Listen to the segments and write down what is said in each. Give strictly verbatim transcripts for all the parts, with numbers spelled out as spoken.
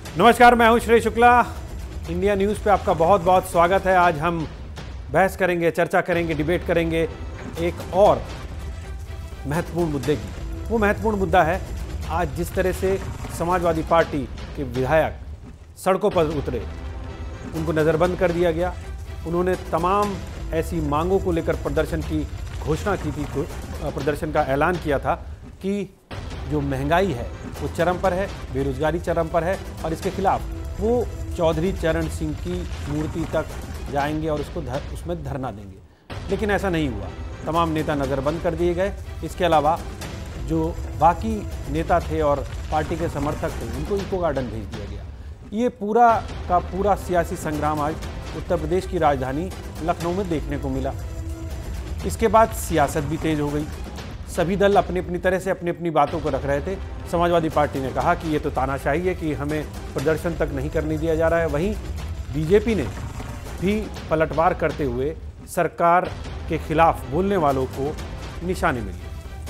नमस्कार, मैं हूं श्री शुक्ला। इंडिया न्यूज़ पे आपका बहुत बहुत स्वागत है। आज हम बहस करेंगे, चर्चा करेंगे, डिबेट करेंगे एक और महत्वपूर्ण मुद्दे की। वो महत्वपूर्ण मुद्दा है आज जिस तरह से समाजवादी पार्टी के विधायक सड़कों पर उतरे, उनको नज़रबंद कर दिया गया। उन्होंने तमाम ऐसी मांगों को लेकर प्रदर्शन की घोषणा की थी, प्रदर्शन का ऐलान किया था कि जो महंगाई है वो चरम पर है, बेरोजगारी चरम पर है और इसके खिलाफ वो चौधरी चरण सिंह की मूर्ति तक जाएंगे और उसको धर, उसमें धरना देंगे। लेकिन ऐसा नहीं हुआ, तमाम नेता नज़रबंद कर दिए गए। इसके अलावा जो बाकी नेता थे और पार्टी के समर्थक थे उनको इको गार्डन भेज दिया गया। ये पूरा का पूरा सियासी संग्राम आज उत्तर प्रदेश की राजधानी लखनऊ में देखने को मिला। इसके बाद सियासत भी तेज हो गई। सभी दल अपनी अपनी तरह से अपनी अपनी बातों को रख रहे थे। समाजवादी पार्टी ने कहा कि ये तो तानाशाही है कि हमें प्रदर्शन तक नहीं करने दिया जा रहा है। वहीं बीजेपी ने भी पलटवार करते हुए सरकार के खिलाफ बोलने वालों को निशाने में लिया।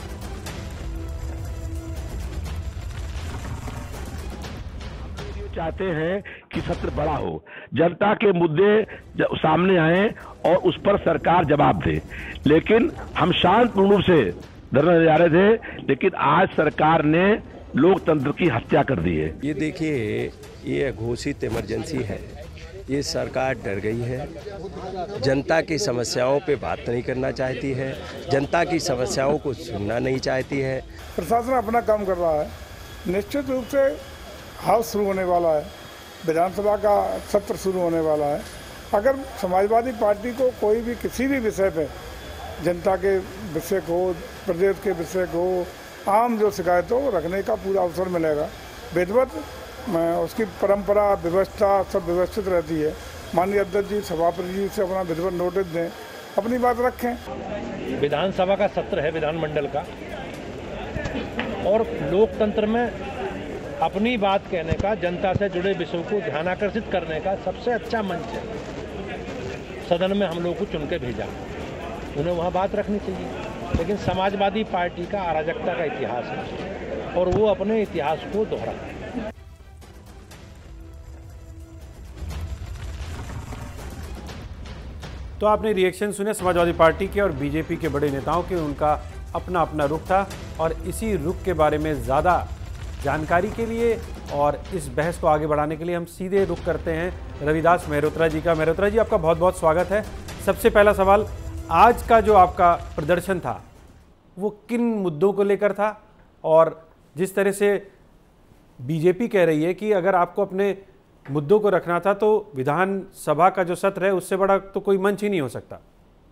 चाहते हैं कि सत्र बड़ा हो, जनता के मुद्दे सामने आए और उस पर सरकार जवाब दे। लेकिन हम शांतपूर्ण रूप से धरना दे जा रहे थे, लेकिन आज सरकार ने लोकतंत्र की हत्या कर दी है। ये देखिए, ये घोषित इमरजेंसी है। ये सरकार डर गई है, जनता की समस्याओं पे बात नहीं करना चाहती है, जनता की समस्याओं को सुनना नहीं चाहती है। प्रशासन अपना काम कर रहा है। निश्चित रूप से हाउस शुरू होने वाला है, विधानसभा का सत्र शुरू होने वाला है। अगर समाजवादी पार्टी को कोई भी किसी भी विषय पे, जनता के विषय को, प्रदेश के विषय को, आम जो शिकायत हो रखने का पूरा अवसर मिलेगा। विधिवत उसकी परंपरा, व्यवस्था सब व्यवस्थित रहती है। माननीय अध्यक्ष जी, सभापति जी से अपना विधिवत नोटिस दें, अपनी बात रखें। विधानसभा का सत्र है विधानमंडल का, और लोकतंत्र में अपनी बात कहने का, जनता से जुड़े विषयों को ध्यानाकर्षित करने का सबसे अच्छा मंच है। सदन में हम लोग को चुन के भेजा, उन्हें वहाँ बात रखनी चाहिए। लेकिन समाजवादी पार्टी का अराजकता का इतिहास है और वो अपने इतिहास को दोहराता है। तो आपने रिएक्शन सुने समाजवादी पार्टी के और बीजेपी के बड़े नेताओं के। उनका अपना अपना रुख था और इसी रुख के बारे में ज़्यादा जानकारी के लिए और इस बहस को आगे बढ़ाने के लिए हम सीधे रुख करते हैं रविदास मेहरोत्रा जी का। मेहरोत्रा जी, आपका बहुत बहुत स्वागत है। सबसे पहला सवाल, आज का जो आपका प्रदर्शन था वो किन मुद्दों को लेकर था? और जिस तरह से बीजेपी कह रही है कि अगर आपको अपने मुद्दों को रखना था तो विधानसभा का जो सत्र है उससे बड़ा तो कोई मंच ही नहीं हो सकता।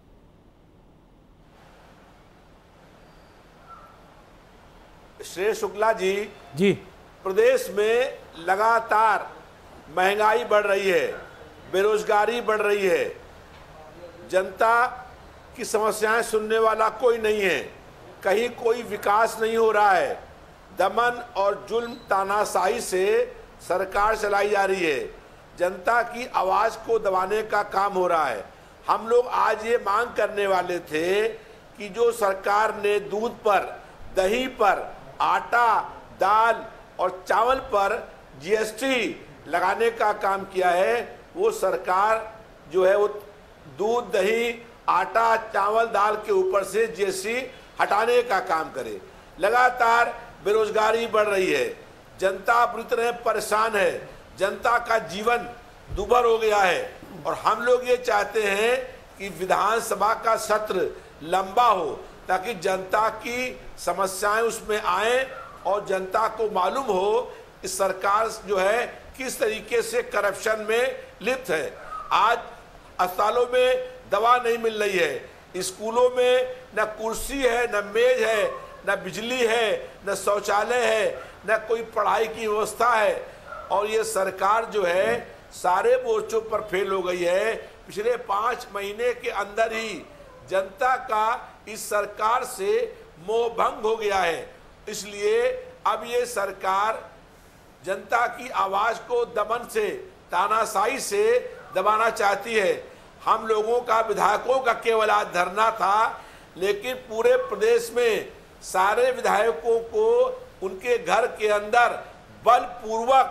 श्री शुक्ला जी जी, प्रदेश में लगातार महंगाई बढ़ रही है, बेरोजगारी बढ़ रही है, जनता की समस्याएं सुनने वाला कोई नहीं है, कहीं कोई विकास नहीं हो रहा है। दमन और जुल्म तानाशाही से सरकार चलाई जा रही है, जनता की आवाज को दबाने का काम हो रहा है। हम लोग आज ये मांग करने वाले थे कि जो सरकार ने दूध पर, दही पर, आटा, दाल और चावल पर जीएसटी लगाने का काम किया है, वो सरकार जो है वो दूध, दही, आटा, चावल, दाल के ऊपर से जीएसटी हटाने का काम करे। लगातार बेरोजगारी बढ़ रही है, जनता बुरी तरह परेशान है, जनता का जीवन दुभर हो गया है और हम लोग ये चाहते हैं कि विधानसभा का सत्र लंबा हो ताकि जनता की समस्याएं उसमें आए और जनता को मालूम हो कि सरकार जो है किस तरीके से करप्शन में लिप्त है। आज अस्पतालों में दवा नहीं मिल रही है, स्कूलों में न कुर्सी है, न मेज है, न बिजली है, न शौचालय है, न कोई पढ़ाई की व्यवस्था है और ये सरकार जो है सारे मोर्चों पर फेल हो गई है। पिछले पाँच महीने के अंदर ही जनता का इस सरकार से मोह भंग हो गया है। इसलिए अब ये सरकार जनता की आवाज को दमन से, तानाशाही से दबाना चाहती है। हम लोगों का, विधायकों का केवल आज धरना था, लेकिन पूरे प्रदेश में सारे विधायकों को उनके घर के अंदर बलपूर्वक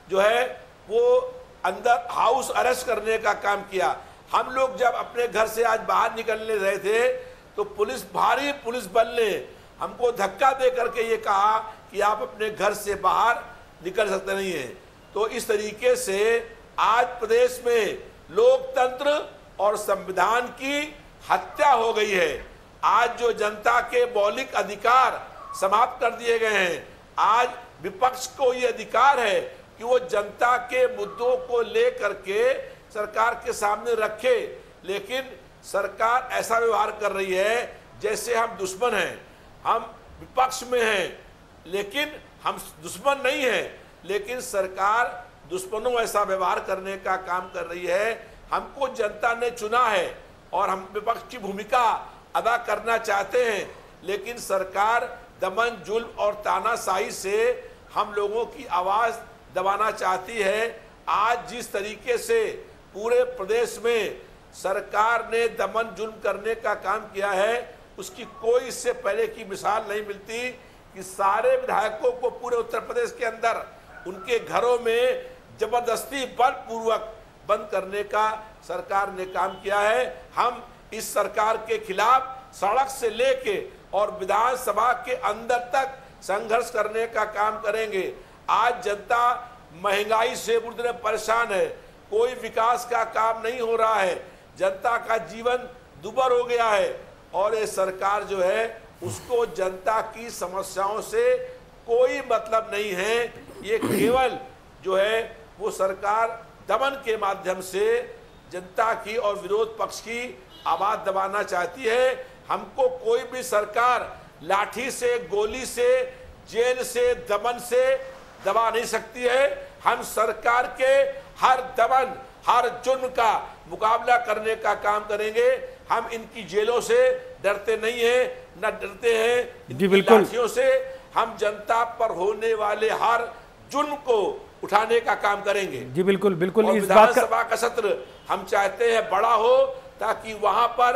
जो है वो अंदर हाउस अरेस्ट करने का काम किया। हम लोग जब अपने घर से आज बाहर निकलने रहे थे तो पुलिस भारी पुलिस बल ने हमको धक्का दे करके ये कहा कि आप अपने घर से बाहर निकल सकते नहीं हैं। तो इस तरीके से आज प्रदेश में लोकतंत्र और संविधान की हत्या हो गई है। आज जो जनता के मौलिक अधिकार समाप्त कर दिए गए हैं। आज विपक्ष को ये अधिकार है कि वो जनता के मुद्दों को लेकर के सरकार के सामने रखे, लेकिन सरकार ऐसा व्यवहार कर रही है जैसे हम दुश्मन हैं, हम विपक्ष में हैं, लेकिन हम दुश्मन नहीं हैं। लेकिन सरकार दुश्मनों ऐसा व्यवहार करने का काम कर रही है। हमको जनता ने चुना है और हम विपक्ष की भूमिका अदा करना चाहते हैं, लेकिन सरकार दमन, जुल्म और तानाशाही से हम लोगों की आवाज़ दबाना चाहती है। आज जिस तरीके से पूरे प्रदेश में सरकार ने दमन जुल्म करने का काम किया है, उसकी कोई इससे पहले की मिसाल नहीं मिलती कि सारे विधायकों को पूरे उत्तर प्रदेश के अंदर उनके घरों में जबरदस्ती बलपूर्वक बंद करने का सरकार ने काम किया है। हम इस सरकार के खिलाफ सड़क से लेके और विधानसभा के अंदर तक संघर्ष करने का काम करेंगे। आज जनता महंगाई से बुरी तरह परेशान है, कोई विकास का काम नहीं हो रहा है, जनता का जीवन दुर्भर हो गया है और ये सरकार जो है उसको जनता की समस्याओं से कोई मतलब नहीं है। ये केवल जो है वो सरकार दमन के माध्यम से जनता की और विरोध पक्ष की आवाज दबाना चाहती है। हमको कोई भी सरकार लाठी से, गोली से, जेल से, दमन से दबा नहीं सकती है। हम सरकार के हर दमन, हर जुर्म का मुकाबला करने का काम करेंगे। हम इनकी जेलों से डरते नहीं हैं, न डरते हैं जी बिल्कुल लाठियों से। हम जनता पर होने वाले हर जुर्म को उठाने का काम करेंगे। जी बिल्कुल बिल्कुल और इस बात का विधानसभा का सत्र हम चाहते हैं बड़ा हो ताकि वहां पर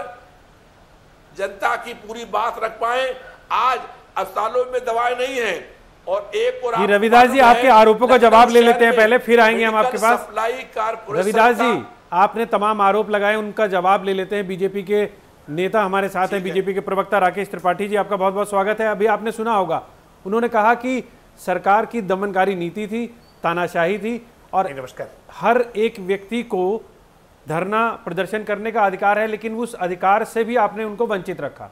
जनता की पूरी बात रख पाए। आज अस्पतालों में दवाएं नहीं है और एक और रविदास जी आपके आरोपों का जवाब ले लेते हैं, पहले फिर आएंगे हम आपके पास। रविदास जी आपने तमाम आरोप लगाए, उनका जवाब ले लेते हैं। बीजेपी के नेता हमारे साथ हैं, बीजेपी के प्रवक्ता राकेश त्रिपाठी जी, आपका बहुत बहुत स्वागत है। अभी आपने सुना होगा, उन्होंने कहा कि सरकार की दमनकारी नीति थी, तानाशाही थी और नमस्कार हर एक व्यक्ति को धरना प्रदर्शन करने का अधिकार है, लेकिन उस अधिकार से भी आपने उनको वंचित रखा।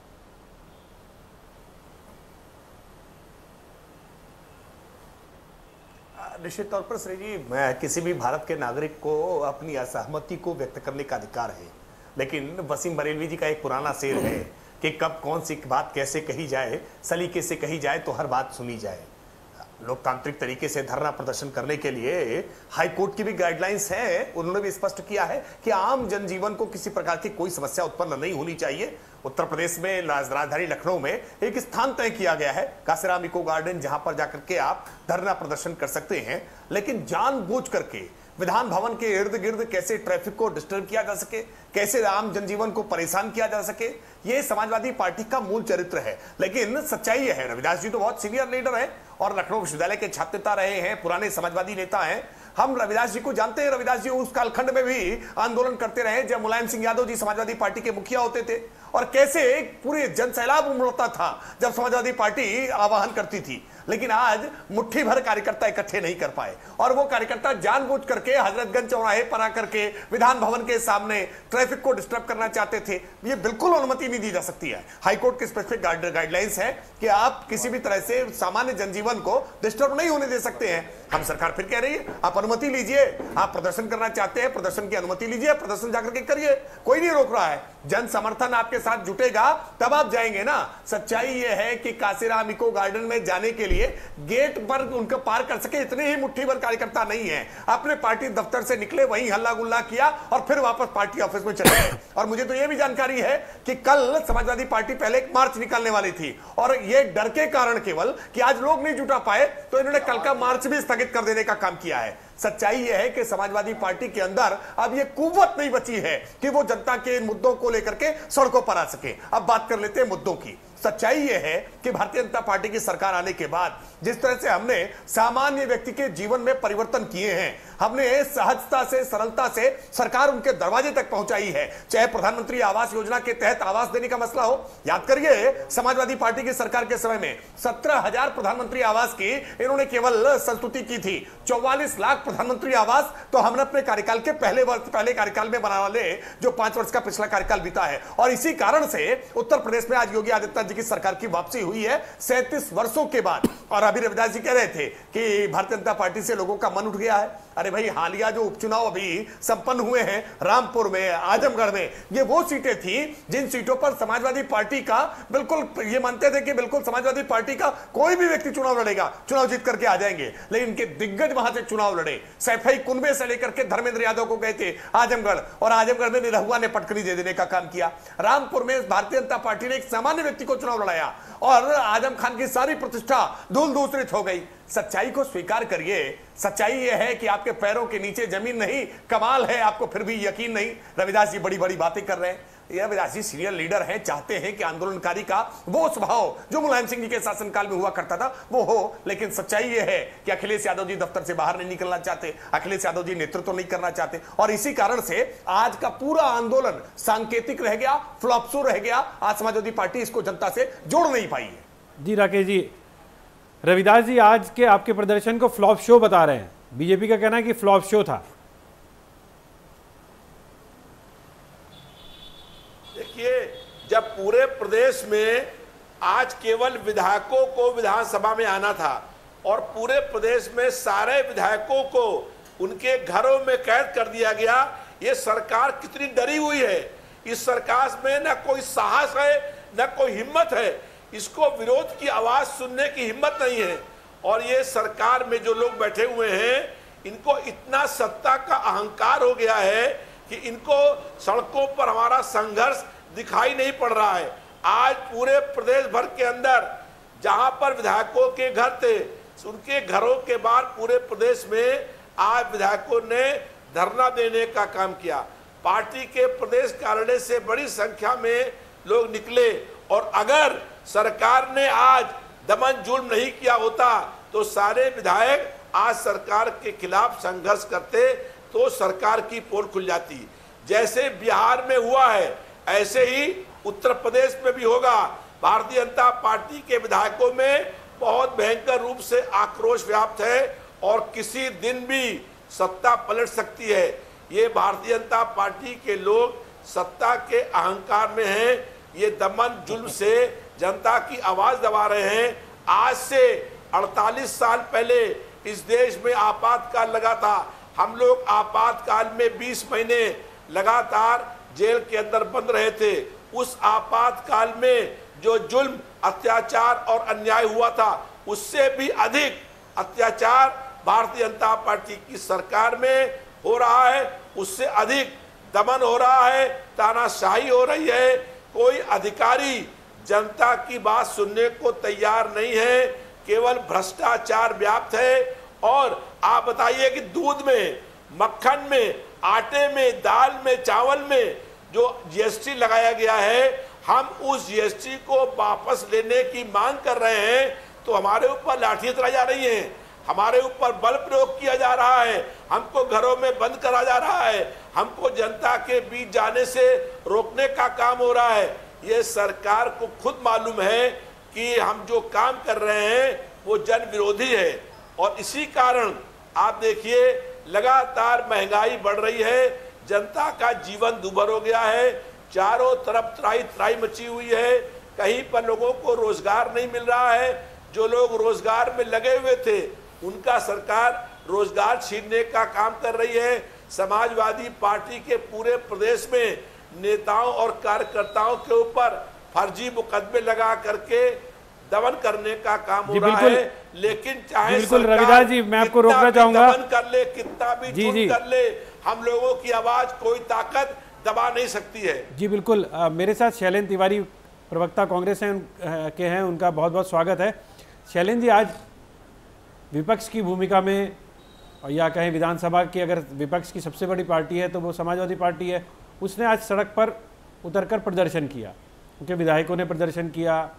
निश्चित तौर पर श्री जी, मैं किसी भी भारत के नागरिक को अपनी असहमति को व्यक्त करने का अधिकार है, लेकिन वसीम बरेलवी जी का एक पुराना शेर है कि कब कौन सी बात कैसे कही जाए, सलीके से कही जाए तो हर बात सुनी जाए। लोकतांत्रिक तरीके से धरना प्रदर्शन करने के लिए हाई कोर्ट की भी गाइडलाइंस है। उन्होंने भी स्पष्ट किया है कि आम जनजीवन को किसी प्रकार की कोई समस्या उत्पन्न नहीं होनी चाहिए। उत्तर प्रदेश में राजधानी लखनऊ में एक स्थान तय किया गया है, काशीराम इको गार्डन, जहां पर जाकर के आप धरना प्रदर्शन कर सकते हैं, लेकिन जानबूझ करके विधान भवन के इर्द गिर्द कैसे ट्रैफिक को डिस्टर्ब किया जा सके, कैसे आम जनजीवन को परेशान किया जा सके, ये समाजवादी पार्टी का मूल चरित्र है। लेकिन सच्चाई यह है, रविदास जी तो बहुत सीनियर लीडर हैं और लखनऊ विश्वविद्यालय के छात्र नेता रहे हैं, पुराने समाजवादी नेता हैं। हम रविदास जी को जानते हैं। रविदास जी उस कालखंड में भी आंदोलन करते रहे जब मुलायम सिंह यादव जी समाजवादी पार्टी के मुखिया होते थे, और कैसे पूरे जन सैलाब उमड़ता था जब समाजवादी पार्टी आह्वान करती थी। लेकिन आज मुट्ठी भर कार्यकर्ता इकट्ठे नहीं कर पाए और वो कार्यकर्ता जानबूझ करके हजरतगंज चौराहे पर आकर के विधान भवन के सामने ट्रैफिक को डिस्टर्ब करना चाहते थे। ये बिल्कुल अनुमति नहीं दी जा सकती है। हाईकोर्ट की स्पेसिफिक गाइडलाइंस है कि आप किसी भी तरह से सामान्य जनजीवन को डिस्टर्ब नहीं होने दे सकते हैं। हम सरकार फिर कह रही है आप अनुमति लीजिए, आप प्रदर्शन करना चाहते हैं, प्रदर्शन की अनुमति लीजिए, प्रदर्शन जाकर के करिए, कोई नहीं रोक रहा है। जन समर्थन आपके साथ जुटेगा तब आप जाएंगे ना। सच्चाई यह है कि काशीराम इको गार्डन में जाने के लिए गेट पर उनको पार कर सके इतने ही मुट्ठी भर कार्यकर्ता नहीं है। अपने पार्टी दफ्तर से निकले, वहीं हल्ला गुल्ला किया और फिर वापस पार्टी ऑफिस में चले गए। और मुझे तो यह भी जानकारी है कि कल समाजवादी पार्टी पहले एक मार्च निकालने वाली थी और ये डर के कारण केवल कि आज लोग नहीं जुटा पाए तो इन्होंने कल का मार्च भी स्थगित कर देने का काम किया है। सच्चाई यह है कि समाजवादी पार्टी के अंदर अब यह कुव्वत नहीं बची है कि वो जनता के मुद्दों को लेकर के सड़कों पर आ सके। अब बात कर लेते हैं मुद्दों की। सच्चाई यह है कि भारतीय जनता पार्टी की सरकार आने के बाद जिस तरह से हमने सामान्य व्यक्ति के जीवन में परिवर्तन किए हैं, हमने सहजता से, सरलता से सरकार उनके दरवाजे तक पहुंचाई है। चाहे प्रधानमंत्री आवास योजना के तहत आवास देने का मसला हो, याद करिए समाजवादी पार्टी की सरकार के समय में सत्रह हजार प्रधानमंत्री आवास की इन्होंने केवल संस्तुति की थी। चौवालीस लाख प्रधानमंत्री आवास तो हमने अपने कार्यकाल के पहले वर्ष पहले कार्यकाल में बना वाले जो पांच वर्ष का पिछला कार्यकाल बीता है। और इसी कारण से उत्तर प्रदेश में आज योगी आदित्यनाथ जी की सरकार की वापसी हुई है सैंतीस वर्षों के बाद। और अभी रविदास जी कह रहे थे कि भारतीय जनता पार्टी से लोगों का मन उठ गया है। अरे भाई, हालिया जो उपचुनाव अभी संपन्न हुए हैं रामपुर में, आजमगढ़ में, ये वो सीटें थी जिन सीटों पर समाजवादी पार्टी का बिल्कुल ये मानते थे कि बिल्कुल समाजवादी पार्टी का कोई भी व्यक्ति चुनाव लड़ेगा, चुनाव जीत करके आ जाएंगे। लेकिन इनके दिग्गज वहां से चुनाव लड़े। सैफई कुनबे से लेकर के धर्मेंद्र यादव को गए थे आजमगढ़, और आजमगढ़ में निरहुआ ने पटकनी दे देने का काम किया। रामपुर में भारतीय जनता पार्टी ने एक सामान्य व्यक्ति को चुनाव लड़ाया और आजम खान की सारी प्रतिष्ठा धूल धूसरित हो गई। सच्चाई को स्वीकार करिए। सच्चाई यह है कि आपके पैरों के नीचे जमीन नहीं, कमाल है, आपको फिर भी यकीन नहीं। रविदास जी बड़ी बड़ी बातें कर रहे हैं। ये रविदास जी सीनियर लीडर हैं, चाहते हैं कि आंदोलनकारी का वो स्वभाव जो मुलायम सिंह जी के शासनकाल में हुआ करता था वो हो। लेकिन सच्चाई यह है कि अखिलेश यादव जी दफ्तर से बाहर नहीं निकलना चाहते, अखिलेश यादव जी नेतृत्व नहीं करना चाहते, और इसी कारण से आज का पूरा आंदोलन सांकेतिक रह गया, फ्लॉप शो रह गया। आज समाजवादी पार्टी इसको जनता से जोड़ नहीं पाई है। जी राकेश जी, रविदास जी आज के आपके प्रदर्शन को फ्लॉप शो बता रहे हैं। बीजेपी का कहना है कि फ्लॉप शो था। देखिए, जब पूरे प्रदेश में आज केवल विधायकों को विधानसभा में आना था और पूरे प्रदेश में सारे विधायकों को उनके घरों में कैद कर दिया गया, ये सरकार कितनी डरी हुई है। इस सरकार में न कोई साहस है न कोई हिम्मत है, इसको विरोध की आवाज सुनने की हिम्मत नहीं है। और ये सरकार में जो लोग बैठे हुए हैं, इनको इतना सत्ता का अहंकार हो गया है कि इनको सड़कों पर हमारा संघर्ष दिखाई नहीं पड़ रहा है। आज पूरे प्रदेश भर के अंदर जहां पर विधायकों के घर थे, उनके घरों के बाहर पूरे प्रदेश में आज विधायकों ने धरना देने का काम किया। पार्टी के प्रदेश कार्यालय से बड़ी संख्या में लोग निकले, और अगर सरकार ने आज दमन जुल्म नहीं किया होता तो सारे विधायक आज सरकार के खिलाफ संघर्ष करते, तो सरकार की पोल खुल जाती। जैसे बिहार में हुआ है ऐसे ही उत्तर प्रदेश में भी होगा। भारतीय जनता पार्टी के विधायकों में बहुत भयंकर रूप से आक्रोश व्याप्त है और किसी दिन भी सत्ता पलट सकती है। ये भारतीय जनता पार्टी के लोग सत्ता के अहंकार में हैं, ये दमन जुल्म से जनता की आवाज दबा रहे हैं। आज से अड़तालीस साल पहले इस देश में आपातकाल लगा था। हम लोग आपातकाल में बीस महीने लगातार जेल के अंदर बंद रहे थे। उस आपातकाल में जो जुल्म, अत्याचार और अन्याय हुआ था, उससे भी अधिक अत्याचार भारतीय जनता पार्टी की सरकार में हो रहा है। उससे अधिक दमन हो रहा है, तानाशाही हो रही है। कोई अधिकारी जनता की बात सुनने को तैयार नहीं है, केवल भ्रष्टाचार व्याप्त है। और आप बताइए कि दूध में, मक्खन में, आटे में, दाल में, चावल में जो जीएसटी लगाया गया है, हम उस जीएसटी को वापस लेने की मांग कर रहे हैं तो हमारे ऊपर लाठियां चलाई जा रही हैं, हमारे ऊपर बल प्रयोग किया जा रहा है, हमको घरों में बंद करा जा रहा है, हमको जनता के बीच जाने से रोकने का काम हो रहा है। ये सरकार को खुद मालूम है कि हम जो काम कर रहे हैं वो जन विरोधी है। और इसी कारण आप देखिए लगातार महंगाई बढ़ रही है, जनता का जीवन दुभर हो गया है, चारों तरफ त्राही त्राही मची हुई है, कहीं पर लोगों को रोजगार नहीं मिल रहा है। जो लोग रोजगार में लगे हुए थे उनका सरकार रोजगार छीनने का काम कर रही है। समाजवादी पार्टी के पूरे प्रदेश में नेताओं और कार्यकर्ताओं के ऊपर फर्जी मुकदमे लगा करके दमन करने का काम हो रहा है। लेकिन चाहे बिल्कुल रविदास जी, मैं आपको रोकना चाहूंगा, दमन कर ले, कितना भी जुल्म कर ले, हम लोगों की आवाज कोई ताकत दबा नहीं सकती है। जी बिल्कुल। आ, मेरे साथ शैलेंद्र तिवारी प्रवक्ता कांग्रेस हैं, के हैं, उनका बहुत बहुत स्वागत है। शैलेंद्र जी, आज विपक्ष की भूमिका में, या कहें विधानसभा की अगर विपक्ष की सबसे बड़ी पार्टी है तो वो समाजवादी पार्टी है, उसने आज सड़क पर उतरकर प्रदर्शन किया, उनके विधायकों ने प्रदर्शन किया,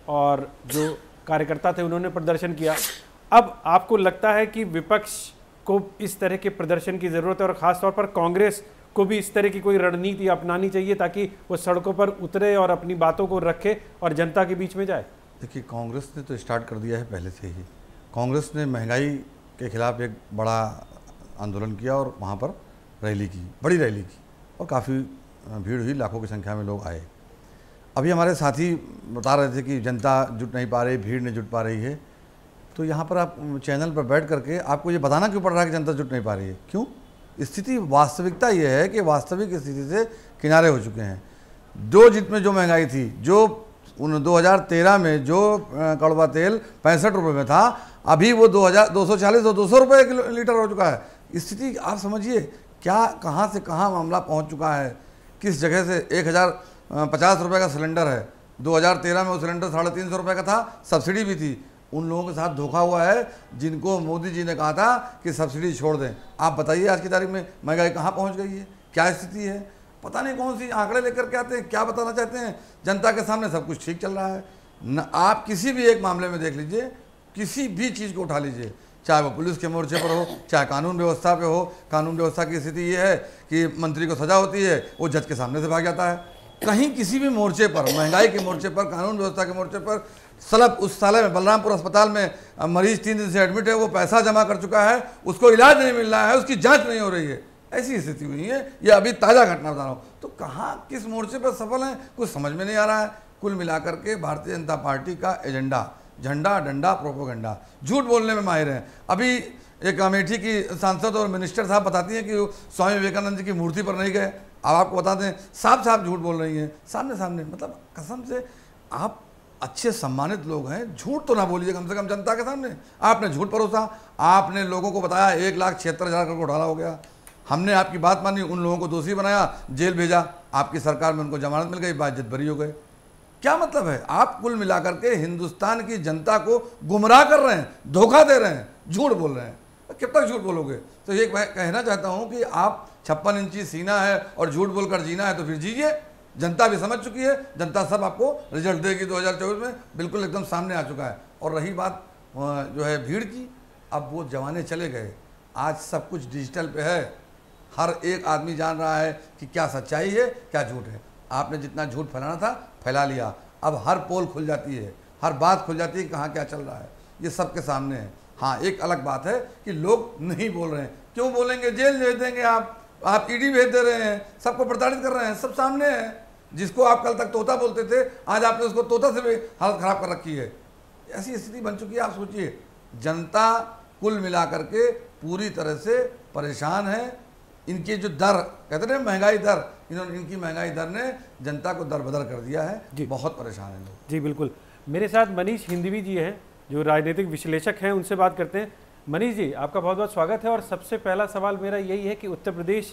और जो कार्यकर्ता थे उन्होंने प्रदर्शन किया। अब आपको लगता है कि विपक्ष को इस तरह के प्रदर्शन की ज़रूरत है और ख़ासतौर पर कांग्रेस को भी इस तरह की कोई रणनीति अपनानी चाहिए ताकि वो सड़कों पर उतरे और अपनी बातों को रखे और जनता के बीच में जाए? देखिए, कांग्रेस ने तो स्टार्ट कर दिया है पहले से ही। कांग्रेस ने महंगाई के खिलाफ एक बड़ा आंदोलन किया और वहाँ पर रैली की, बड़ी रैली की, और काफ़ी भीड़ हुई, लाखों की संख्या में लोग आए। अभी हमारे साथी बता रहे थे कि जनता जुट नहीं पा रही, भीड़ नहीं जुट पा रही है। तो यहाँ पर आप चैनल पर बैठ करके आपको ये बताना क्यों पड़ रहा है कि जनता जुट नहीं पा रही है? क्यों? स्थिति, वास्तविकता ये है कि वास्तविक स्थिति से किनारे हो चुके हैं। दो जित में जो महंगाई थी, जो उन दो हज़ार तेरह में जो कड़वा तेल पैंसठ रुपये में था, अभी वो दो हज़ार दो सौ चालीस और दो सौ रुपये किलो लीटर हो चुका है। स्थिति आप समझिए, क्या कहाँ से कहाँ मामला पहुँच चुका है, किस जगह से। एक हज़ार पचास रुपये का सिलेंडर है, दो हज़ार तेरह में वो सिलेंडर साढ़े तीन सौ रुपये का था, सब्सिडी भी थी। उन लोगों के साथ धोखा हुआ है जिनको मोदी जी ने कहा था कि सब्सिडी छोड़ दें। आप बताइए आज की तारीख में महंगाई कहाँ पहुँच गई है, क्या स्थिति है? पता नहीं कौन सी आंकड़े लेकर के आते हैं, क्या बताना चाहते हैं जनता के सामने। सब कुछ ठीक चल रहा है न। आप किसी भी एक मामले में देख लीजिए, किसी भी चीज़ को उठा लीजिए, चाहे वो पुलिस के मोर्चे पर हो, चाहे कानून व्यवस्था पे हो। कानून व्यवस्था की स्थिति ये है कि मंत्री को सजा होती है, वो जज के सामने से भाग जाता है। कहीं किसी भी मोर्चे पर, महंगाई के मोर्चे पर, कानून व्यवस्था के मोर्चे पर, सलब उस साल में बलरामपुर अस्पताल में मरीज तीन दिन से एडमिट है, वो पैसा जमा कर चुका है, उसको इलाज नहीं मिल रहा है, उसकी जांच नहीं हो रही है। ऐसी स्थिति हुई है। ये अभी ताज़ा घटना बता रहा हूँ। तो कहाँ किस मोर्चे पर सफल हैं, कुछ समझ में नहीं आ रहा है। कुल मिलाकर के भारतीय जनता पार्टी का एजेंडा झंडा डंडा प्रोपोगंडा, झूठ बोलने में माहिर हैं। अभी एक अमेठी की सांसद और मिनिस्टर साहब बताती हैं कि वो स्वामी विवेकानंद जी की मूर्ति पर नहीं गए। अब आपको बता दें, साफ साफ झूठ बोल रही हैं, सामने सामने। मतलब कसम से, आप अच्छे सम्मानित लोग हैं, झूठ तो ना बोलिए कम से कम जनता के सामने। आपने झूठ परोसा, आपने लोगों को बताया एक लाख छिहत्तर हज़ार करोड़ घोटाला हो गया। हमने आपकी बात मानी, उन लोगों को दोषी बनाया, जेल भेजा, आपकी सरकार में उनको जमानत मिल गई, बाइज्जत बरी हो गए। क्या मतलब है? आप कुल मिलाकर के हिंदुस्तान की जनता को गुमराह कर रहे हैं, धोखा दे रहे हैं, झूठ बोल रहे हैं। कब तक झूठ बोलोगे? तो ये कहना चाहता हूँ कि आप छप्पन इंची सीना है और झूठ बोलकर जीना है तो फिर जीजिए। जनता भी समझ चुकी है, जनता सब आपको रिजल्ट देगी दो हज़ार चौबीस में, बिल्कुल एकदम सामने आ चुका है। और रही बात जो है भीड़ की, अब वो जमाने चले गए। आज सब कुछ डिजिटल पे है, हर एक आदमी जान रहा है कि क्या सच्चाई है क्या झूठ है। आपने जितना झूठ फैलाना था फैला लिया, अब हर पोल खुल जाती है, हर बात खुल जाती है कि कहाँ क्या चल रहा है, ये सबके सामने है। हाँ, एक अलग बात है कि लोग नहीं बोल रहे हैं। क्यों बोलेंगे? जेल भेज देंगे आप, आप ईडी भेज दे रहे हैं, सबको प्रताड़ित कर रहे हैं, सब सामने है। जिसको आप कल तक तोता बोलते थे, आज आपने उसको तोता से भी हालत खराब कर रखी है। ऐसी स्थिति बन चुकी है। आप सोचिए, जनता कुल मिलाकर के पूरी तरह से परेशान है। इनके जो दर कहते हैं महंगाई दर, इन्होंने इनकी महंगाई दर ने जनता को दर बदर कर दिया है जी। बहुत परेशान है लोग। जी बिल्कुल। मेरे साथ मनीष हिंदवी जी हैं जो राजनीतिक विश्लेषक हैं, उनसे बात करते हैं। मनीष जी, आपका बहुत बहुत स्वागत है। और सबसे पहला सवाल मेरा यही है कि उत्तर प्रदेश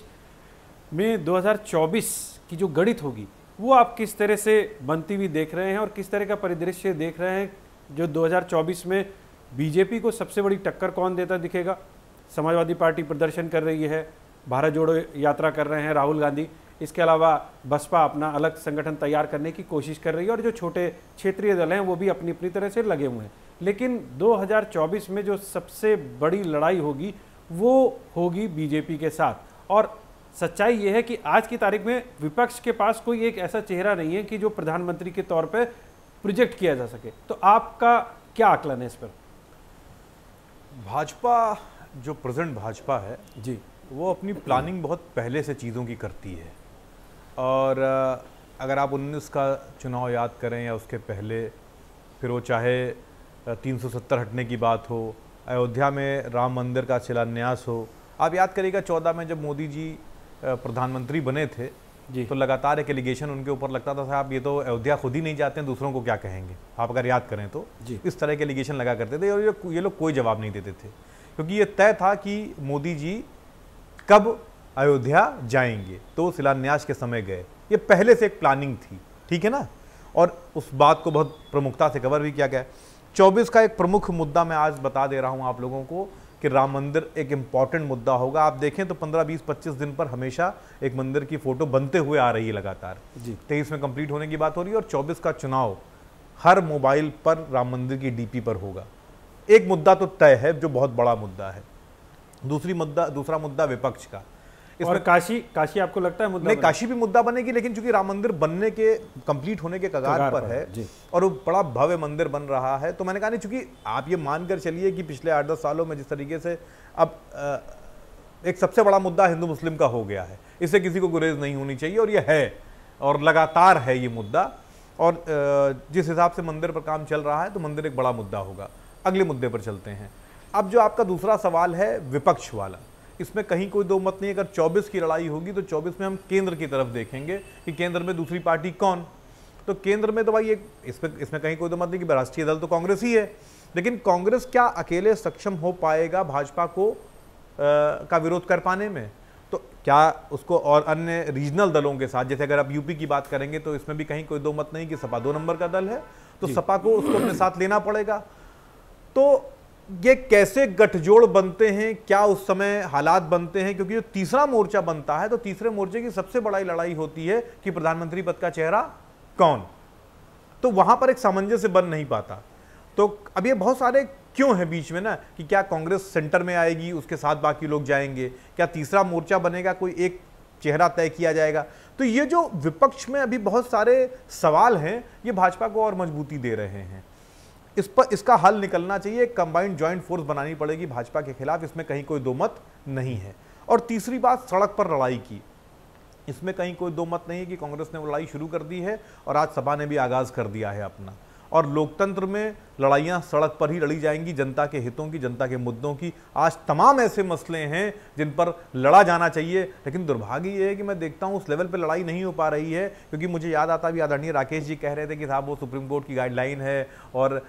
में दो हज़ार चौबीस की जो गणित होगी वो आप किस तरह से बनती हुई देख रहे हैं और किस तरह का परिदृश्य देख रहे हैं? जो दो हज़ार चौबीस में बीजेपी को सबसे बड़ी टक्कर कौन देता दिखेगा? समाजवादी पार्टी प्रदर्शन कर रही है, भारत जोड़ो यात्रा कर रहे हैं राहुल गांधी, इसके अलावा बसपा अपना अलग संगठन तैयार करने की कोशिश कर रही है और जो छोटे क्षेत्रीय दल हैं वो भी अपनी अपनी तरह से लगे हुए हैं। लेकिन दो हज़ार चौबीस में जो सबसे बड़ी लड़ाई होगी वो होगी बीजेपी के साथ। और सच्चाई ये है कि आज की तारीख में विपक्ष के पास कोई एक ऐसा चेहरा नहीं है कि जो प्रधानमंत्री के तौर पर प्रोजेक्ट किया जा सके। तो आपका क्या आकलन है इस पर? भाजपा, जो प्रेजेंट भाजपा है जी, वो अपनी प्लानिंग बहुत पहले से चीज़ों की करती है। और अगर आप उन्नीस का चुनाव याद करें या उसके पहले, फिर वो चाहे तीन सौ सत्तर हटने की बात हो, अयोध्या में राम मंदिर का शिलान्यास हो, आप याद करिएगा चौदह में जब मोदी जी प्रधानमंत्री बने थे जी, तो लगातार एक एलिगेशन उनके ऊपर लगता था, साहब ये तो अयोध्या खुद ही नहीं जाते हैं, दूसरों को क्या कहेंगे। आप अगर याद करें तो जी, इस तरह के एलिगेशन लगा करते थे और ये ये लोग कोई जवाब नहीं देते थे, क्योंकि ये तय था कि मोदी जी कब अयोध्या जाएंगे। तो शिलान्यास के समय गए, ये पहले से एक प्लानिंग थी, ठीक है ना। और उस बात को बहुत प्रमुखता से कवर भी किया गया। चौबीस का एक प्रमुख मुद्दा मैं आज बता दे रहा हूं आप लोगों को कि राम मंदिर एक इम्पॉर्टेंट मुद्दा होगा। आप देखें तो पंद्रह बीस पच्चीस दिन पर हमेशा एक मंदिर की फोटो बनते हुए आ रही है लगातार जी। तेईस में कंप्लीट होने की बात हो रही है और चौबीस का चुनाव हर मोबाइल पर राम मंदिर की डीपी पर होगा। एक मुद्दा तो तय है जो बहुत बड़ा मुद्दा है। दूसरी मुद्दा दूसरा मुद्दा विपक्ष का। और काशी काशी आपको लगता है मुद्दा नहीं, काशी भी मुद्दा बनेगी, लेकिन चूंकि राम मंदिर बनने के कंप्लीट होने के कगार, कगार पर, पर है और वो बड़ा भव्य मंदिर बन रहा है, तो मैंने कहा नहीं, चूंकि आप ये मानकर चलिए कि पिछले आठ दस सालों में जिस तरीके से अब एक सबसे बड़ा मुद्दा हिंदू मुस्लिम का हो गया है, इससे किसी को गुरेज नहीं होनी चाहिए, और ये है और लगातार है ये मुद्दा। और जिस हिसाब से मंदिर पर काम चल रहा है तो मंदिर एक बड़ा मुद्दा होगा। अगले मुद्दे पर चलते हैं। अब जो आपका दूसरा सवाल है विपक्ष वाला, इसमें कहीं कोई दो मत नहीं। अगर चौबीस की लड़ाई होगी तो चौबीस में हम केंद्र की तरफ देखेंगे कि केंद्र में दूसरी पार्टी कौन। तो केंद्र में तो भाई एक इसमें इसमें कहीं कोई दो मत नहीं कि राष्ट्रीय दल तो कांग्रेस ही है, लेकिन कांग्रेस क्या अकेले सक्षम हो पाएगा भाजपा को आ, का विरोध कर पाने में? तो क्या उसको और अन्य रीजनल दलों के साथ, जैसे अगर आप यूपी की बात करेंगे तो इसमें भी कहीं कोई दो मत नहीं कि सपा दो नंबर का दल है, तो सपा को उसको अपने साथ लेना पड़ेगा। तो ये कैसे गठजोड़ बनते हैं, क्या उस समय हालात बनते हैं, क्योंकि जो तीसरा मोर्चा बनता है तो तीसरे मोर्चे की सबसे बड़ी लड़ाई होती है कि प्रधानमंत्री पद का चेहरा कौन। तो वहां पर एक सामंजस्य बन नहीं पाता। तो अब ये बहुत सारे क्यों है बीच में ना, कि क्या कांग्रेस सेंटर में आएगी, उसके साथ बाकी लोग जाएंगे, क्या तीसरा मोर्चा बनेगा, कोई एक चेहरा तय किया जाएगा। तो ये जो विपक्ष में अभी बहुत सारे सवाल हैं, ये भाजपा को और मजबूती दे रहे हैं। इस पर इसका हल निकलना चाहिए, कंबाइंड जॉइंट फोर्स बनानी पड़ेगी भाजपा के खिलाफ, इसमें कहीं कोई दो मत नहीं है। और तीसरी बात सड़क पर लड़ाई की, इसमें कहीं कोई दो मत नहीं है कि कांग्रेस ने लड़ाई शुरू कर दी है और आज सपा ने भी आगाज कर दिया है अपना। और लोकतंत्र में लड़ाइयाँ सड़क पर ही लड़ी जाएंगी, जनता के हितों की, जनता के मुद्दों की। आज तमाम ऐसे मसले हैं जिन पर लड़ा जाना चाहिए, लेकिन दुर्भाग्य ये है कि मैं देखता हूँ उस लेवल पर लड़ाई नहीं हो पा रही है। क्योंकि मुझे याद आता भी, आदरणीय राकेश जी कह रहे थे कि साहब वो सुप्रीम कोर्ट की गाइडलाइन है और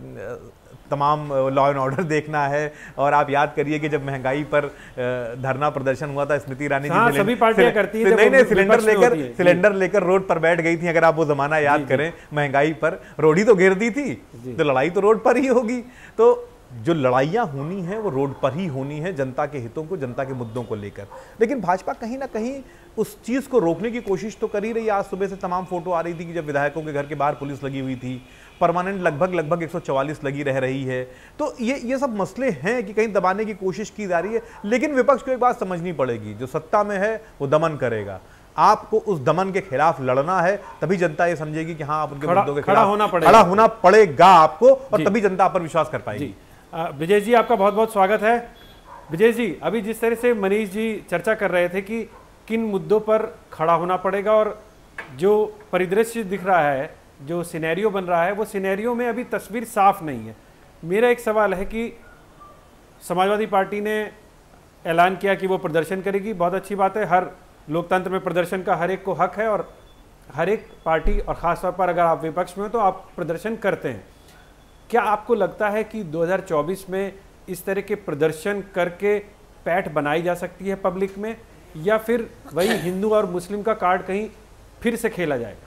तमाम लॉ एंड ऑर्डर देखना है। और आप याद करिए कि जब महंगाई पर धरना प्रदर्शन हुआ था, स्मृति ईरानी जी सभी पार्टियां करती हैं, नहीं नहीं सिलेंडर लेकर सिलेंडर लेकर रोड पर बैठ गई थी। अगर आप वो जमाना याद करें, महंगाई पर रोड ही तो घेर दी थी, तो लड़ाई तो रोड पर ही होगी। तो जो लड़ाइयाँ होनी है वो रोड पर ही होनी है, जनता के हितों को, जनता के मुद्दों को लेकर। लेकिन भाजपा कहीं ना कहीं उस चीज़ को रोकने की कोशिश तो कर ही रही है। आज सुबह से तमाम फोटो आ रही थी कि जब विधायकों के घर के बाहर पुलिस लगी हुई थी, परमानेंट लगभग लगभग एक सौ चौवालीस लगी रह रही है। तो ये ये सब मसले हैं कि कहीं दबाने की कोशिश की जा रही है। लेकिन विपक्ष को एक बात समझनी पड़ेगी, जो सत्ता में है वो दमन करेगा। आपको उस दमन के खिलाफ लड़ना है, तभी जनता ये समझेगी कि हाँ आप उनके मुद्दों के खिलाफ खड़ा होना पड़ेगा, खड़ा होना पड़ेगा आपको, और तभी जनता पर विश्वास कर पाएगी। विजय जी, आपका बहुत बहुत स्वागत है। विजय जी, अभी जिस तरह से मनीष जी चर्चा कर रहे थे कि किन मुद्दों पर खड़ा होना पड़ेगा, और जो परिदृश्य दिख रहा है, जो सिनेरियो बन रहा है, वो सिनेरियो में अभी तस्वीर साफ नहीं है। मेरा एक सवाल है कि समाजवादी पार्टी ने ऐलान किया कि वो प्रदर्शन करेगी, बहुत अच्छी बात है। हर लोकतंत्र में प्रदर्शन का हर एक को हक है, और हर एक पार्टी, और ख़ासतौर पर अगर आप विपक्ष में हो तो आप प्रदर्शन करते हैं। क्या आपको लगता है कि दो हज़ार चौबीस में इस तरह के प्रदर्शन करके पैठ बनाई जा सकती है पब्लिक में, या फिर वही हिंदू और मुस्लिम का कार्ड कहीं फिर से खेला जाएगा?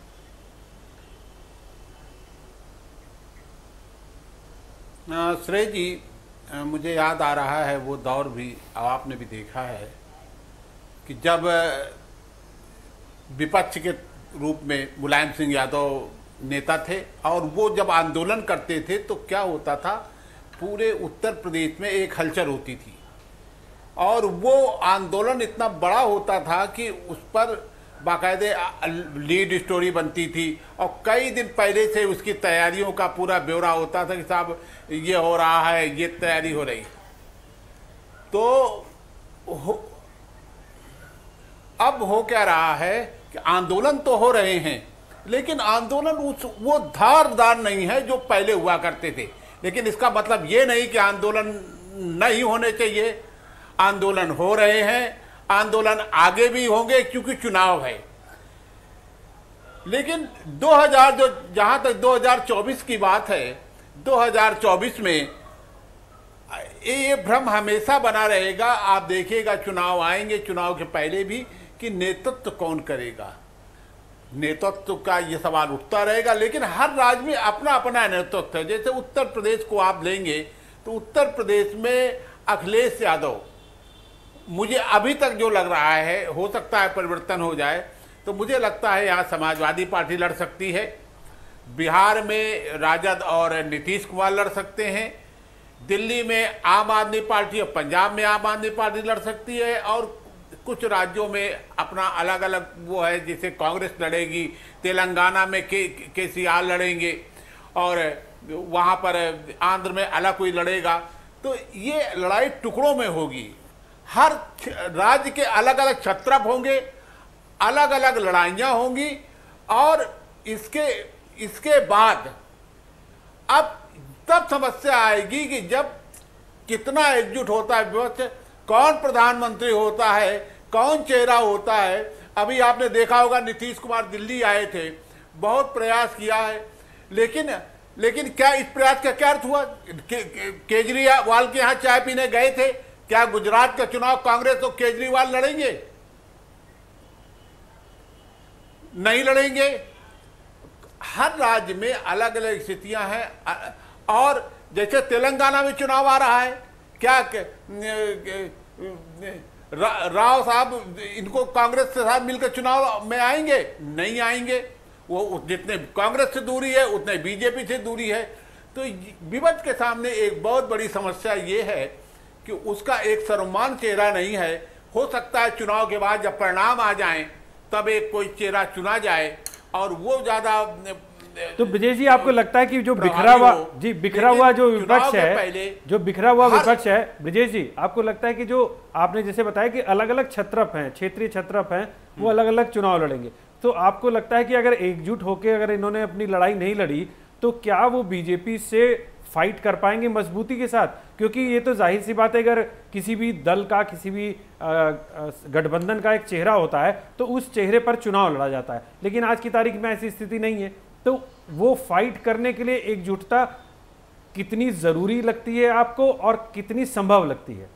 श्रेय जी, मुझे याद आ रहा है वो दौर भी, आपने भी देखा है कि जब विपक्ष के रूप में मुलायम सिंह यादव नेता थे, और वो जब आंदोलन करते थे तो क्या होता था, पूरे उत्तर प्रदेश में एक हलचल होती थी, और वो आंदोलन इतना बड़ा होता था कि उस पर बाकायदे लीड स्टोरी बनती थी, और कई दिन पहले से उसकी तैयारियों का पूरा ब्यौरा होता था कि साहब ये हो रहा है, ये तैयारी हो रही। तो हो, अब हो क्या रहा है कि आंदोलन तो हो रहे हैं, लेकिन आंदोलन उस वो धारदार नहीं है जो पहले हुआ करते थे। लेकिन इसका मतलब ये नहीं कि आंदोलन नहीं होने चाहिए। आंदोलन हो रहे हैं, आंदोलन आगे भी होंगे क्योंकि चुनाव है। लेकिन दो हज़ार जो जहां तक दो हज़ार चौबीस की बात है, दो हज़ार चौबीस में ये भ्रम हमेशा बना रहेगा। आप देखिएगा, चुनाव आएंगे, चुनाव के पहले भी, कि नेतृत्व कौन करेगा। नेतृत्व का ये सवाल उठता रहेगा, लेकिन हर राज्य में अपना अपना नेतृत्व है। जैसे उत्तर प्रदेश को आप लेंगे तो उत्तर प्रदेश में अखिलेश यादव, मुझे अभी तक जो लग रहा है, हो सकता है परिवर्तन हो जाए, तो मुझे लगता है यहाँ समाजवादी पार्टी लड़ सकती है। बिहार में राजद और नीतीश कुमार लड़ सकते हैं, दिल्ली में आम आदमी पार्टी और पंजाब में आम आदमी पार्टी लड़ सकती है, और कुछ राज्यों में अपना अलग अलग वो है, जैसे कांग्रेस लड़ेगी, तेलंगाना में के केसीआर लड़ेंगे, और वहाँ पर आंध्र में अलग कोई लड़ेगा। तो ये लड़ाई टुकड़ों में होगी, हर राज्य के अलग अलग छत्रप होंगे, अलग अलग लड़ाइयाँ होंगी, और इसके इसके बाद अब तब समस्या आएगी कि जब कितना एकजुट होता है विपक्ष, कौन प्रधानमंत्री होता है, कौन चेहरा होता है। अभी आपने देखा होगा नीतीश कुमार दिल्ली आए थे, बहुत प्रयास किया है, लेकिन लेकिन क्या इस प्रयास का क्या अर्थ हुआ? के, के, केजरीवाल के यहाँ चाय पीने गए थे, क्या गुजरात का चुनाव कांग्रेस और केजरीवाल लड़ेंगे? नहीं लड़ेंगे। हर राज्य में अलग अलग स्थितियां हैं, और जैसे तेलंगाना में चुनाव आ रहा है, क्या रा, राव साहब इनको कांग्रेस के साथ मिलकर चुनाव में आएंगे? नहीं आएंगे। वो जितने कांग्रेस से दूरी है उतने बीजेपी से दूरी है। तो विपक्ष के सामने एक बहुत बड़ी समस्या ये है कि उसका एक सर्वमान चेहरा नहीं है। हो सकता है चुनाव के बाद जब परिणाम आ जाएं तब एक कोई चेहरा चुना जाए, और वो ज्यादा। तो ब्रजेश जी, आपको लगता है कि जो बिखरा हुआ जी बिखरा हुआ जो विपक्ष है, जो बिखरा हुआ विपक्ष है, ब्रजेश जी आपको लगता है कि जो आपने जैसे बताया कि अलग अलग छत्रप हैं, क्षेत्रीय छत्रप हैं, वो अलग अलग चुनाव लड़ेंगे, तो आपको लगता है कि अगर एकजुट होकर अगर इन्होंने अपनी लड़ाई नहीं लड़ी तो क्या वो बीजेपी से फाइट कर पाएंगे मजबूती के साथ? क्योंकि ये तो जाहिर सी बात है, अगर किसी भी दल का, किसी भी गठबंधन का एक चेहरा होता है तो उस चेहरे पर चुनाव लड़ा जाता है, लेकिन आज की तारीख में ऐसी स्थिति नहीं है। तो वो फाइट करने के लिए एकजुटता कितनी जरूरी लगती है आपको, और कितनी संभव लगती है?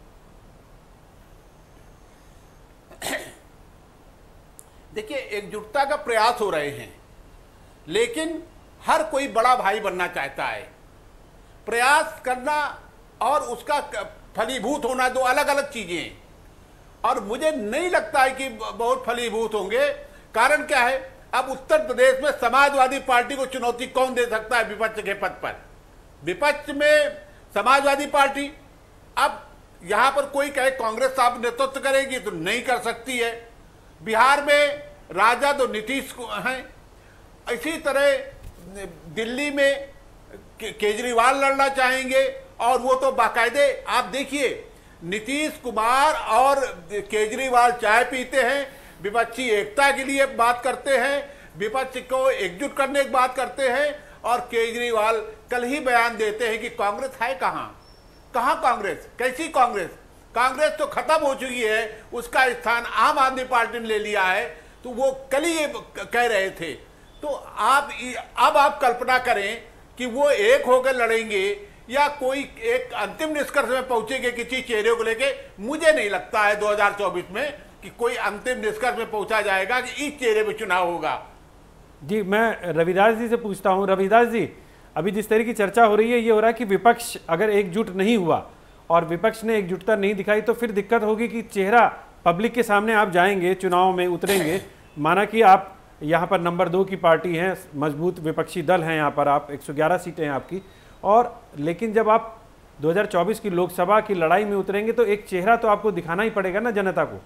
देखिए, एकजुटता का प्रयास हो रहे हैं, लेकिन हर कोई बड़ा भाई बनना चाहता है। प्रयास करना और उसका फलीभूत होना दो अलग अलग चीजें हैं, और मुझे नहीं लगता है कि बहुत फलीभूत होंगे। कारण क्या है, अब उत्तर प्रदेश में समाजवादी पार्टी को चुनौती कौन दे सकता है विपक्ष के पद पर? विपक्ष में समाजवादी पार्टी, अब यहां पर कोई कहे कांग्रेस साहब नेतृत्व करेगी तो नहीं कर सकती है। बिहार में राजद और नीतीश हैं, इसी तरह दिल्ली में केजरीवाल लड़ना चाहेंगे, और वो तो बाकायदे आप देखिए नीतीश कुमार और केजरीवाल चाय पीते हैं, विपक्षी एकता के लिए बात करते हैं, विपक्ष को एकजुट करने की बात करते हैं, और केजरीवाल कल ही बयान देते हैं कि कांग्रेस है कहां? कहां कांग्रेस? कैसी कांग्रेस? कांग्रेस तो खत्म हो चुकी है, उसका स्थान आम आदमी पार्टी ने ले लिया है। तो वो कल ही ये कह रहे थे। तो आप अब आप कल्पना करें कि वो एक होकर लड़ेंगे या कोई एक अंतिम निष्कर्ष में पहुंचेंगे किसी चेहरे को लेके। मुझे नहीं लगता है दो हज़ार चौबीस में कि कोई अंतिम निष्कर्ष में पहुंचा जाएगा कि इस चेहरे पे चुनाव होगा। जी, मैं रविदास जी से पूछता हूं। रविदास जी, अभी जिस तरह की चर्चा हो रही है, ये हो रहा है कि विपक्ष अगर एकजुट नहीं हुआ और विपक्ष ने एकजुटता नहीं दिखाई तो फिर दिक्कत होगी कि चेहरा पब्लिक के सामने आप जाएंगे, चुनाव में उतरेंगे, माना कि आप यहाँ पर नंबर दो की पार्टी हैं, मजबूत विपक्षी दल हैं, यहाँ पर आप एक सौ ग्यारह सीटें हैं आपकी, और लेकिन जब आप दो हज़ार चौबीस की लोकसभा की लड़ाई में उतरेंगे तो एक चेहरा तो आपको दिखाना ही पड़ेगा ना जनता को।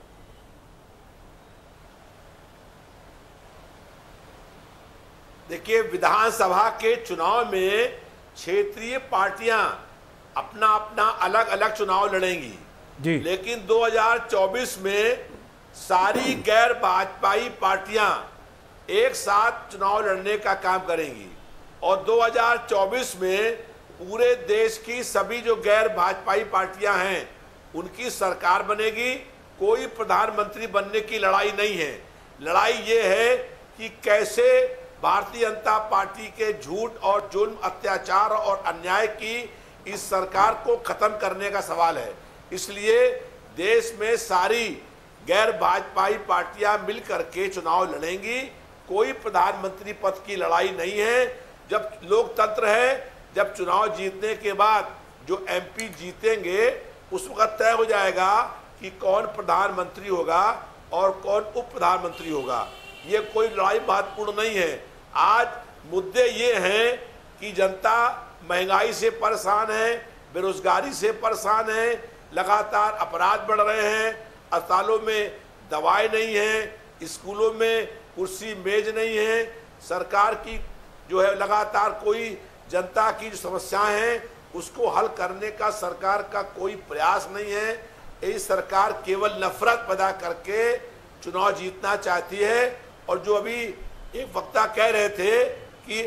देखिए, विधानसभा के चुनाव में क्षेत्रीय पार्टियां अपना अपना अलग अलग चुनाव लड़ेंगी जी, लेकिन दो हज़ार चौबीस में सारी गैर भाजपाई पार्टियां एक साथ चुनाव लड़ने का काम करेंगी, और दो हज़ार चौबीस में पूरे देश की सभी जो गैर भाजपाई पार्टियां हैं उनकी सरकार बनेगी। कोई प्रधानमंत्री बनने की लड़ाई नहीं है। लड़ाई ये है कि कैसे भारतीय जनता पार्टी के झूठ और जुल्म, अत्याचार और अन्याय की इस सरकार को खत्म करने का सवाल है। इसलिए देश में सारी गैर भाजपाई पार्टियां मिलकर के चुनाव लड़ेंगी। कोई प्रधानमंत्री पद की लड़ाई नहीं है। जब लोकतंत्र है, जब चुनाव जीतने के बाद जो एमपी जीतेंगे उस वक्त तय हो जाएगा कि कौन प्रधानमंत्री होगा और कौन उप प्रधानमंत्री होगा। ये कोई लड़ाई महत्वपूर्ण नहीं है। आज मुद्दे ये हैं कि जनता महंगाई से परेशान है, बेरोजगारी से परेशान है, लगातार अपराध बढ़ रहे हैं, अस्पतालों में दवाएं नहीं हैं, स्कूलों में कुर्सी मेज नहीं है, सरकार की जो है लगातार कोई जनता की जो समस्याएं हैं उसको हल करने का सरकार का कोई प्रयास नहीं है। ये सरकार केवल नफरत पैदा करके चुनाव जीतना चाहती है। और जो अभी एक वक्ता कह रहे थे कि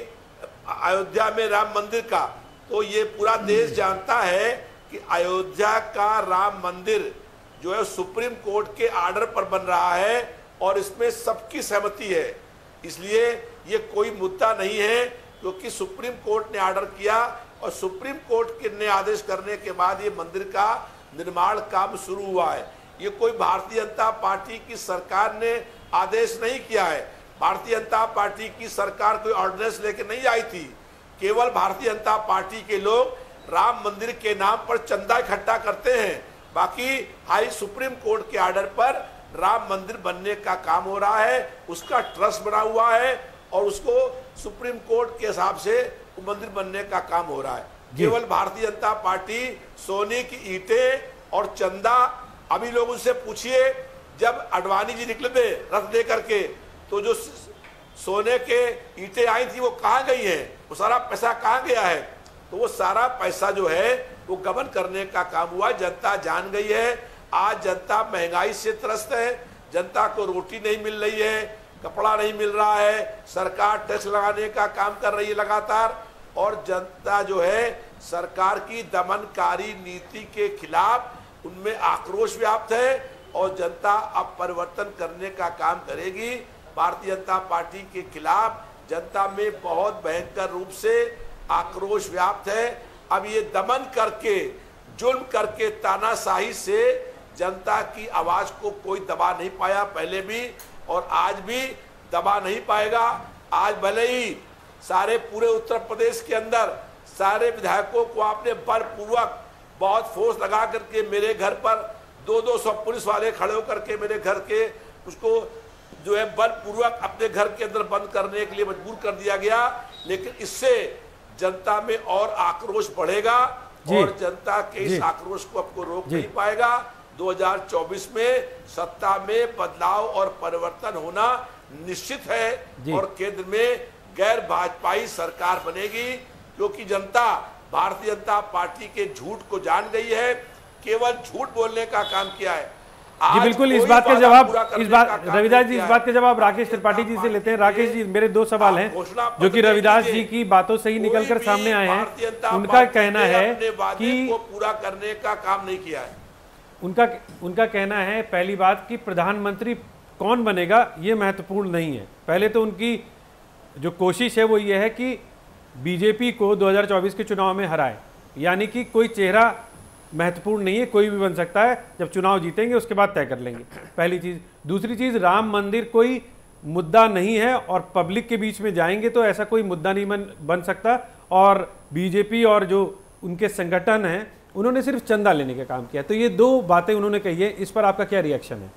अयोध्या में राम मंदिर का, तो ये पूरा देश जानता है कि अयोध्या का राम मंदिर जो है सुप्रीम कोर्ट के आर्डर पर बन रहा है और इसमें सबकी सहमति है। इसलिए ये कोई मुद्दा नहीं है, क्योंकि सुप्रीम कोर्ट ने आर्डर किया और सुप्रीम कोर्ट के ने आदेश करने के बाद ये मंदिर का निर्माण काम शुरू हुआ है। ये कोई भारतीय जनता पार्टी की सरकार ने आदेश नहीं किया है। भारतीय जनता पार्टी की सरकार कोई ऑर्डिनेंस लेके नहीं आई थी। केवल भारतीय जनता पार्टी के लोग राम मंदिर के नाम पर चंदा इकट्ठा करते हैं। बाकी हाई सुप्रीम कोर्ट के आर्डर पर राम मंदिर बनने का काम हो रहा है, उसका ट्रस्ट बना हुआ है और उसको सुप्रीम कोर्ट के हिसाब से वो मंदिर बनने का काम हो रहा है। केवल भारतीय जनता पार्टी सोने की ईंटें और चंदा, अभी लोग उनसे पूछिए, जब अडवाणी जी निकले थे रथ दे करके, तो जो सोने के ईंटें आई थी वो कहाँ गई हैं, वो सारा पैसा कहाँ गया है? तो वो सारा पैसा जो है वो गबन करने का काम हुआ। जनता जान गई है। आज जनता महंगाई से त्रस्त है, जनता को रोटी नहीं मिल रही है, कपड़ा नहीं मिल रहा है, सरकार टैक्स लगाने का काम कर रही है लगातार, और जनता जो है सरकार की दमनकारी नीति के खिलाफ उनमें आक्रोश व्याप्त है और जनता अब परिवर्तन करने का काम करेगी। भारतीय जनता पार्टी के खिलाफ जनता में बहुत भयंकर रूप से आक्रोश व्याप्त है। अब ये दमन करके, जुल्म करके, तानाशाही से जनता की आवाज को कोई दबा नहीं पाया पहले भी और आज भी दबा नहीं पाएगा। आज भले ही सारे पूरे उत्तर प्रदेश के अंदर सारे विधायकों को आपने बलपूर्वक बहुत फोर्स लगा करके मेरे घर पर दो दो सौ पुलिस वाले खड़े होकर के मेरे घर के उसको जो है बलपूर्वक अपने घर के अंदर बंद करने के लिए मजबूर कर दिया गया, लेकिन इससे जनता में और आक्रोश बढ़ेगा और जनता के इस आक्रोश को आपको रोक नहीं पाएगा। दो हज़ार चौबीस में सत्ता में बदलाव और परिवर्तन होना निश्चित है और केंद्र में गैर भाजपाई सरकार बनेगी, क्योंकि जनता भारतीय जनता पार्टी के झूठ को जान गई है, केवल झूठ बोलने का काम किया है। जी बिल्कुल, इस बात का जवाब इस बात रविदास जी इस बात का जवाब राकेश त्रिपाठी जी से लेते हैं। राकेश जी, मेरे दो सवाल हैं जो कि रविदास जी की बातों से ही निकलकर सामने आए हैं। उनका कहना है कि पूरा करने का काम नहीं किया है। उनका उनका कहना है पहली बात कि प्रधानमंत्री कौन बनेगा ये महत्वपूर्ण नहीं है। पहले तो उनकी जो कोशिश है वो ये है कि बीजेपी को दो हज़ार चौबीस के चुनाव में हराए, यानी कि कोई चेहरा महत्वपूर्ण नहीं है, कोई भी बन सकता है, जब चुनाव जीतेंगे उसके बाद तय कर लेंगे, पहली चीज़। दूसरी चीज़, राम मंदिर कोई मुद्दा नहीं है और पब्लिक के बीच में जाएंगे तो ऐसा कोई मुद्दा नहीं बन बन सकता। और बीजेपी और जो उनके संगठन हैं उन्होंने सिर्फ चंदा लेने का काम किया। तो ये दो बातें उन्होंने कही है, इस पर आपका क्या रिएक्शन है?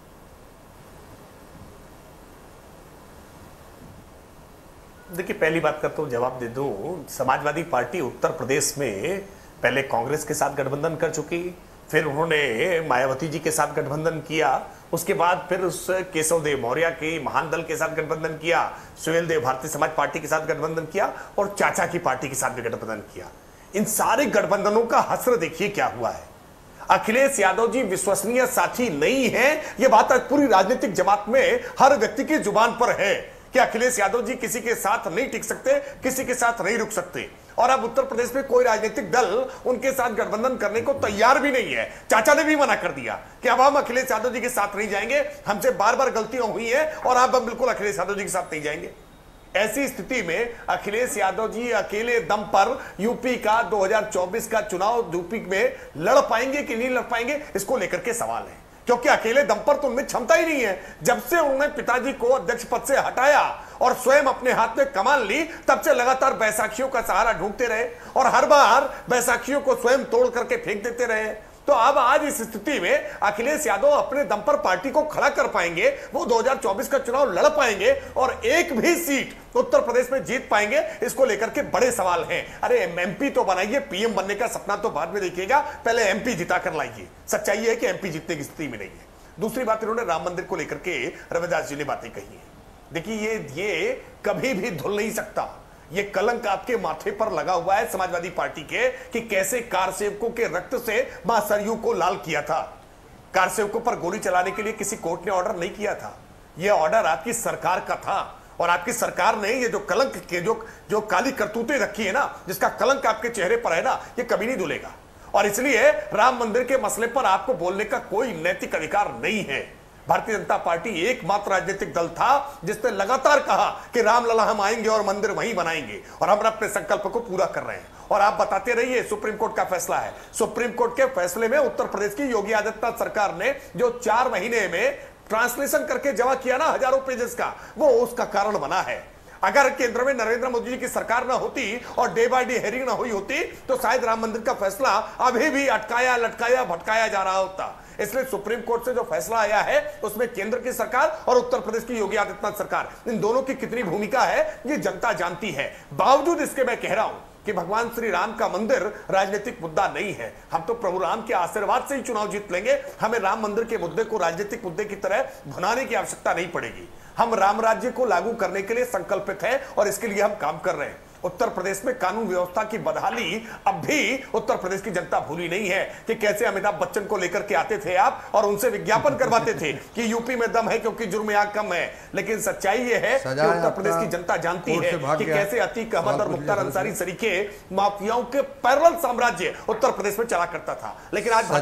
देखिए, पहली बात का तो जवाब दे दूं, समाजवादी पार्टी उत्तर प्रदेश में पहले कांग्रेस के साथ गठबंधन कर चुकी, फिर उन्होंने मायावती जी के साथ गठबंधन किया, उसके बाद फिर उस केशव देव मौर्य के महान दल के साथ गठबंधन किया, सुहेल देव भारतीय समाज पार्टी के साथ गठबंधन किया और चाचा की पार्टी के साथ भी गठबंधन किया। इन सारे गठबंधनों का हश्र देखिए क्या हुआ है। अखिलेश यादव जी विश्वसनीय साथी नहीं है, यह बात आज पूरी राजनीतिक जमात में हर व्यक्ति की जुबान पर है कि अखिलेश यादव जी किसी के साथ नहीं टिक सकते, किसी के साथ नहीं रुक सकते। और अब उत्तर प्रदेश में कोई राजनीतिक दल उनके साथ गठबंधन करने को तैयार भी नहीं है। चाचा ने भी मना कर दिया कि अब हम अखिलेश यादव जी के साथ नहीं जाएंगे, हमसे बार बार गलतियां हुई हैं और अब हम बिल्कुल अखिलेश यादव जी के साथ नहीं जाएंगे। ऐसी स्थिति में अखिलेश यादव जी अकेले दम पर यूपी का दो हज़ार चौबीस का चुनाव यूपी में लड़ पाएंगे कि नहीं लड़ पाएंगे, इसको लेकर के सवाल है, क्योंकि अकेले दम पर तो उनमें क्षमता ही नहीं है। जब से उन्होंने पिताजी को अध्यक्ष पद से हटाया और स्वयं अपने हाथ में कमान ली, तब से लगातार बैसाखियों का सहारा ढूंढते रहे और हर बार बैसाखियों को स्वयं तोड़ करके फेंक देते रहे। तो अब आज इस स्थिति में अखिलेश यादव अपने दम पर पार्टी को खड़ा कर पाएंगे, वो दो हज़ार चौबीस का चुनाव लड़ पाएंगे और एक भी सीट उत्तर प्रदेश में जीत पाएंगे, इसको लेकर के बड़े सवाल हैं। अरे एमपी तो बनाइए, पीएम बनने का सपना तो बाद में देखिएगा, पहले एमपी जिता कर लाइए। सच्चाई है कि एमपी जीतने की स्थिति में नहीं है। दूसरी बात, इन्होंने राम मंदिर को लेकर के रविदास जी ने बातें कही है। देखिए ये ये कभी भी धुल नहीं सकता। ये कलंक आपके माथे पर लगा हुआ है समाजवादी पार्टी के कि कैसे कार सेवकों के रक्त से मां सरयू को लाल किया था। कार सेवकों पर गोली चलाने के लिए किसी कोर्ट ने ऑर्डर नहीं किया था, यह ऑर्डर आपकी सरकार का था। और आपकी सरकार ने ये जो कलंक के जो जो काली करतूतें रखी है ना, जिसका कलंक आपके चेहरे पर है ना, ये कभी नहीं धुलेगा। और इसलिए राम मंदिर के मसले पर आपको बोलने का कोई नैतिक अधिकार नहीं है। भारतीय जनता पार्टी एकमात्र राजनीतिक दल था जिसने लगातार कहा कि रामलला हम आएंगे और मंदिर वहीं बनाएंगे, और हम अपने संकल्प को पूरा कर रहे हैं। और आप बताते रहिए, सुप्रीम कोर्ट का फैसला है। सुप्रीम कोर्ट के फैसले में उत्तर प्रदेश की योगी आदित्यनाथ सरकार ने जो चार महीने में ट्रांसलेशन करके जमा किया ना हजारों पेजेस का, वो उसका कारण बना है। अगर केंद्र में नरेंद्र मोदी जी की सरकार ना होती और डे बाय डे हेयरिंग ना हुई होती तो शायद राम मंदिर का फैसला अभी भी अटकाया लटकाया भटकाया जा रहा होता। इसलिए सुप्रीम कोर्ट से जो फैसला आया है उसमें केंद्र की सरकार और उत्तर प्रदेश की योगी आदित्यनाथ सरकार, इन दोनों की कितनी भूमिका है ये जनता जानती है। बावजूद इसके मैं कह रहा हूं कि भगवान श्री राम का मंदिर राजनीतिक मुद्दा नहीं है। हम तो प्रभु राम के आशीर्वाद से ही चुनाव जीत लेंगे। हमें राम मंदिर के मुद्दे को राजनीतिक मुद्दे की तरह भुनाने की आवश्यकता नहीं पड़ेगी। हम राम राज्य को लागू करने के लिए संकल्पित हैं और इसके लिए हम काम कर रहे हैं। उत्तर प्रदेश में कानून व्यवस्था की बदहाली अब भी उत्तर प्रदेश की जनता भूली नहीं है कि कैसे अमिताभ बच्चन को लेकर के आते थे आप और उनसे विज्ञापन करवाते थे कि यूपी में दम है क्योंकि जुर्म यहाँ कम है। लेकिन सच्चाई ये है कि उत्तर प्रदेश की जनता जानती है कि कैसे अतीक अहमद और मुख्तार अंसारी सरीके माफियाओं के पैरेलल साम्राज्य उत्तर प्रदेश में चला करता था। लेकिन आज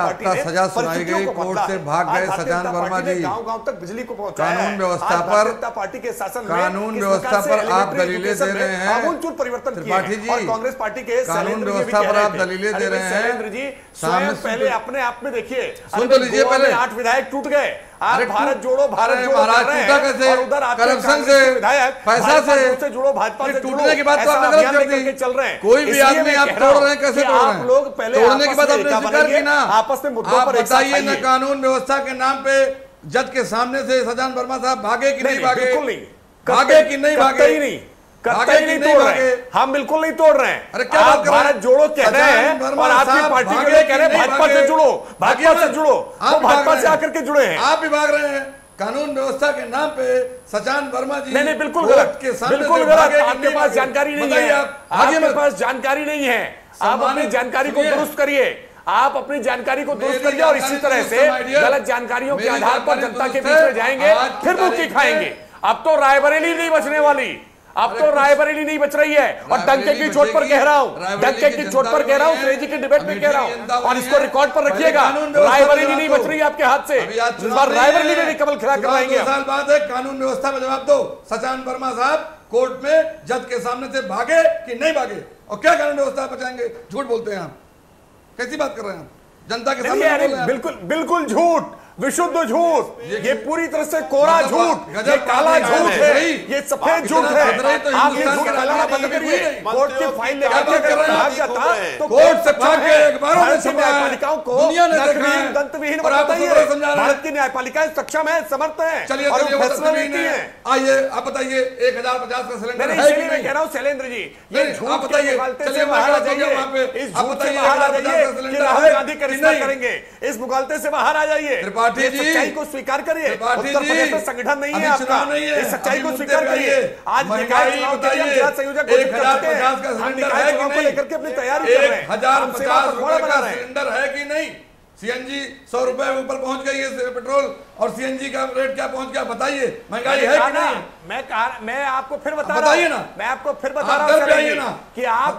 सजा सुनाई गई, कोर्ट से भाग गए सजान वर्मा जी, गांव गांव तक बिजली को पहुंचाया। कानून व्यवस्था पर पार्टी के शासन में कानून व्यवस्था पर आप दलीलें दे रहे हैं, परिवर्तन किए हैं। और कांग्रेस पार्टी के कानून व्यवस्था पर आप दलीलें दे रहे हैं। शैलेंद्र जी स्वयं पहले अपने आप में देखिए, सुन तो लीजिए, पहले आठ विधायक टूट गए। आप भारत जोड़ो भारत जोड़ो महाराज टूटा कैसे? करप्शन से, पैसा से जुड़ो, भाजपा से टूटने के बाद तो आपने गलत कर दी। चल रहे हैं कोई भी आदमी आप तोड़ रहे हैं, कैसे तोड़ रहे हैं? आप लोग पहले तोड़ने के बाद आपने स्वीकार की ना, आपस में मुद्दों पर बताइए ना, कानून व्यवस्था के नाम पे जज के सामने से सजान वर्मा साहब भागे कि नहीं भागे? बिल्कुल नहीं भागे कि नहीं भागे? ही नहीं कतई नहीं तोड़ रहे हैं। हम बिल्कुल नहीं तोड़ रहे हैं। अरे क्या आप बात कर भारत जोड़ो कह रहे हैं और आपकी पार्टी के लिए कह रहे हैं भाजपा से जुड़ो, भाजपा से जुड़ो, वो भाजपा से आकर के जुड़े हैं। आप भी भाग रहे हैं कानून व्यवस्था के नाम पे। सजान वर्मा जी नहीं नहीं बिल्कुल गलत, बिल्कुल गलत। आपके पास जानकारी नहीं है, आपके पास जानकारी नहीं है। आप अपनी जानकारी को दुरुस्त करिए, आप अपनी जानकारी को दुरुस्त करिए और इसी तरह से गलत जानकारियों के आधार पर जनता के बीच में जाएंगे, फिर मुक्ति खाएंगे। अब तो रायबरेली नहीं बचने वाली, अब तो रायबरेली नहीं बच रही है। और डंके की चोट पर कह रहा हूं, डंके की चोट पर कह रहा हूं, श्रेय जी की डिबेट में कह रहा हूं, और इसको रिकॉर्ड पर रखिएगा। रायबरेली नहीं बच रही है आपके हाथ से, इस बार रायबरेली में भी कमल खिला कर रहेंगे। साल बाद है, कानून व्यवस्था में जवाब दो। सजान वर्मा साहब कोर्ट में जज के सामने से भागे कि नहीं भागे? और क्या कानून व्यवस्था बचाएंगे? झूठ बोलते हैं आप, कैसी बात कर रहे हैं आप? जनता के सामने बिल्कुल बिल्कुल झूठ, विशुद्ध झूठ, ये पूरी तरह से कोरा झूठ, ये काला झूठ है, ये सफेद झूठ है। आप ये झूठ फैलाना बंद करिए। कोर्ट की फाइल लेकर भाग जाता तो कोर्ट से भाग के न्यायपालिकाओं को दंतविहीन दंतविहीन बताइए। भारत की न्यायपालिकाएं सक्षम है, समर्थ है, चलिए और फैसला लेती है। आइए आप बताइए, एक हजार पचास का सिलेंडर है कि नहीं? मैं कह रहा हूँ शैलेंद्र जी, ये झूठ के मुगालते से बाहर आ जाइए, इस झूठ से बाहर आ जाइए कि राहुल गांधी करिश्मा करेंगे, इस मुगालते से बाहर आ जाइए। ये सच्चाई को स्वीकार करिए। उत्तर प्रदेश में संगठन नहीं है आपका, इस सच्चाई को स्वीकार करिए। आज निकाय चुनाव के लिए हम जिला संयोजक घोषित कर चुके हैं, हम निकाय चुनाव को लेकर के अपनी तैयारी कर रहे हैं। हजार पचास रुपए का सिलेंडर है कि नहीं? सीएनजी सौ रुपए ऊपर पहुंच गई है पेट्रोल, और सीएनजी का रेट क्या पहुंच गया? बताइए, महंगाई है कि नहीं? मैं कहा, मैं आपको फिर बता रहा हूं, मैं आपको फिर बता रहा हूं कि आप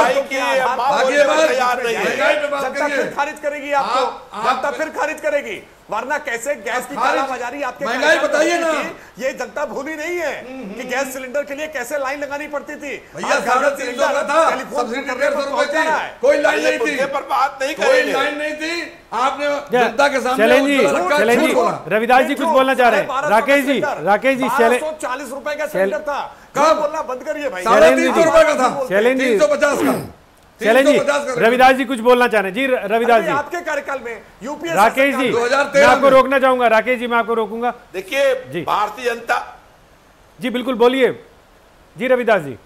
फिर खारिज करेगी, आपको जनता फिर खारिज करेगी। वरना कैसे गैस की कालाबाजारी आपके महंगाई बताइए ना, ये जनता भूली नहीं है कि गैस सिलेंडर के लिए कैसे लाइन लगानी पड़ती थी। भैया साढ़े तीन सौ का था, सब्सिडी डेढ़ सौ रुपए थी, कोई लाइन नहीं थी, पर बात नहीं कोई लाइन नहीं थी। आपने जनता के सामने रविदास जी कुछ बोलना चाह रहे हैं। राकेश जी, राकेश जी, चालीस रुपए का सिलेंडर था, कब बोलना बंद करिए भाई। साढ़े तीन सौ रुपए का था, तीन सौ पचास का। चले जी, रविदास जी कुछ बोलना चाह रहे हैं। जी रविदास जी, आपके कार्यकाल में यूपीए राकेश जी, मैं आपको रोकना चाहूंगा। राकेश जी, मैं आपको रोकूंगा। देखिए, भारतीय जनता, जी बिल्कुल बोलिए जी रविदास जी।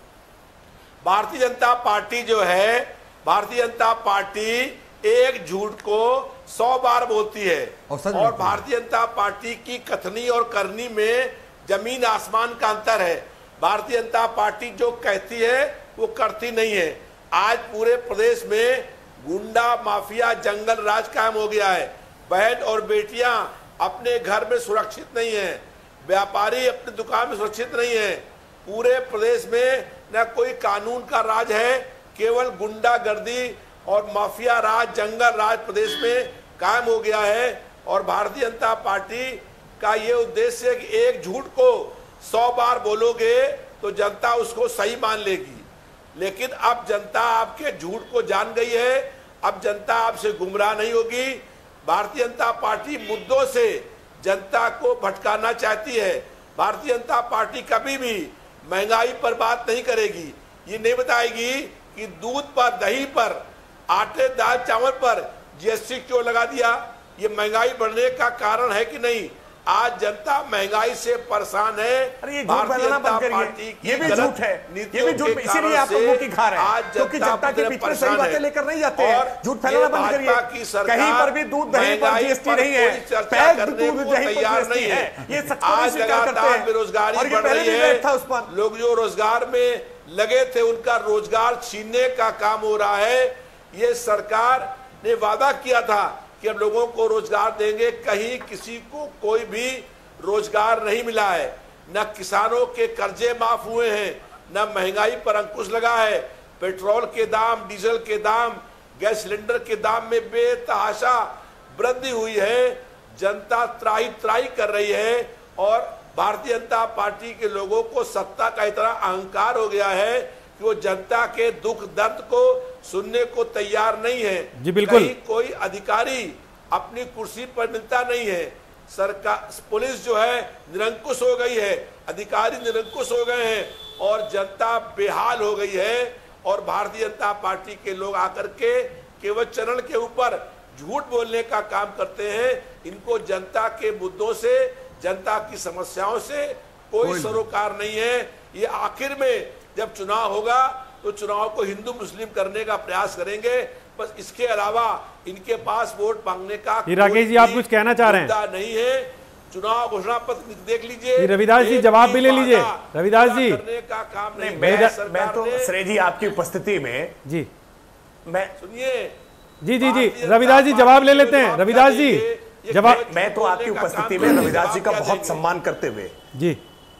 भारतीय जनता पार्टी जो है, भारतीय जनता पार्टी एक झूठ को सौ बार बोलती है और, और भारतीय जनता पार्टी की कथनी और करनी में जमीन आसमान का अंतर है। भारतीय जनता पार्टी जो कहती है वो करती नहीं है। आज पूरे प्रदेश में गुंडा माफिया जंगल राज कायम हो गया है। बहन और बेटियां अपने घर में सुरक्षित नहीं है, व्यापारी अपनी दुकान में सुरक्षित नहीं है। पूरे प्रदेश में न कोई कानून का राज है, केवल गुंडागर्दी और माफिया राज, जंगल राज प्रदेश में कायम हो गया है। और भारतीय जनता पार्टी का ये उद्देश्य है कि एक झूठ को सौ बार बोलोगे तो जनता उसको सही मान लेगी। लेकिन अब जनता आपके झूठ को जान गई है, अब जनता आपसे गुमराह नहीं होगी। भारतीय जनता पार्टी मुद्दों से जनता को भटकाना चाहती है। भारतीय जनता पार्टी कभी भी महंगाई पर बात नहीं करेगी। ये नहीं बताएगी कि दूध पर, दही पर, आटे, दाल, चावल पर जीएसटी क्यों लगा दिया, ये महंगाई बढ़ने का कारण है कि नहीं। आज जनता महंगाई से परेशान है। अरे ये झूठ फैलाना बंद करिए, ये भी झूठ है, ये भी झूठ, इसीलिए आप लोगों की खा रहे हैं, क्योंकि जनता के बीच में सही बातें लेकर नहीं जाते हैं। झूठ फैलाना बंद करिए। कहीं पर भी दूध दही पर जीएसटी नहीं है, पैक्ड दूध दही पर जीएसटी है, ये सच को स्वीकार करते हैं। बेरोजगारी बढ़ रही है, लोग जो रोजगार में लगे थे उनका रोजगार छीनने का काम हो रहा है। ये सरकार ने वादा किया था कि अब लोगों को रोजगार देंगे, कहीं किसी को कोई भी रोजगार नहीं मिला है। न किसानों के कर्जे माफ हुए हैं, न महंगाई पर अंकुश लगा है। पेट्रोल के दाम, डीजल के दाम, गैस सिलेंडर के दाम में बेतहाशा वृद्धि हुई है। जनता त्राही त्राही कर रही है और भारतीय जनता पार्टी के लोगों को सत्ता का इतना अहंकार हो गया है कि वो जनता के दुख दर्द को सुनने को तैयार नहीं है। जी बिल्कुल। कहीं कोई अधिकारी अपनी कुर्सी पर मिलता नहीं है। सरकार, पुलिस जो है निरंकुश हो गई है, अधिकारी निरंकुश हो गए हैं और जनता बेहाल हो गई है। और भारतीय जनता पार्टी के लोग आकर के केवल चरण के ऊपर झूठ बोलने का काम करते हैं। इनको जनता के मुद्दों से, जनता की समस्याओं से कोई सरोकार नहीं है। ये आखिर में जब चुनाव होगा तो चुनाव को हिंदू मुस्लिम करने का प्रयास करेंगे, बस इसके अलावा इनके पास वोट मांगने का राकेश जी आप कुछ कहना चाह रहे हैं? नहीं है। चुनाव घोषणा पत्र देख लीजिए। रविदास जी जवाब भी ले लीजिए। रविदास जी करने का काम नहीं। मैं, मैं तो श्रेय जी आपकी उपस्थिति में जी मैं सुनिए जी जी जी रविदास जी जवाब ले लेते हैं। रविदास जी जवाब। मैं तो आपकी उपस्थिति में रविदास जी का बहुत सम्मान करते हुए जी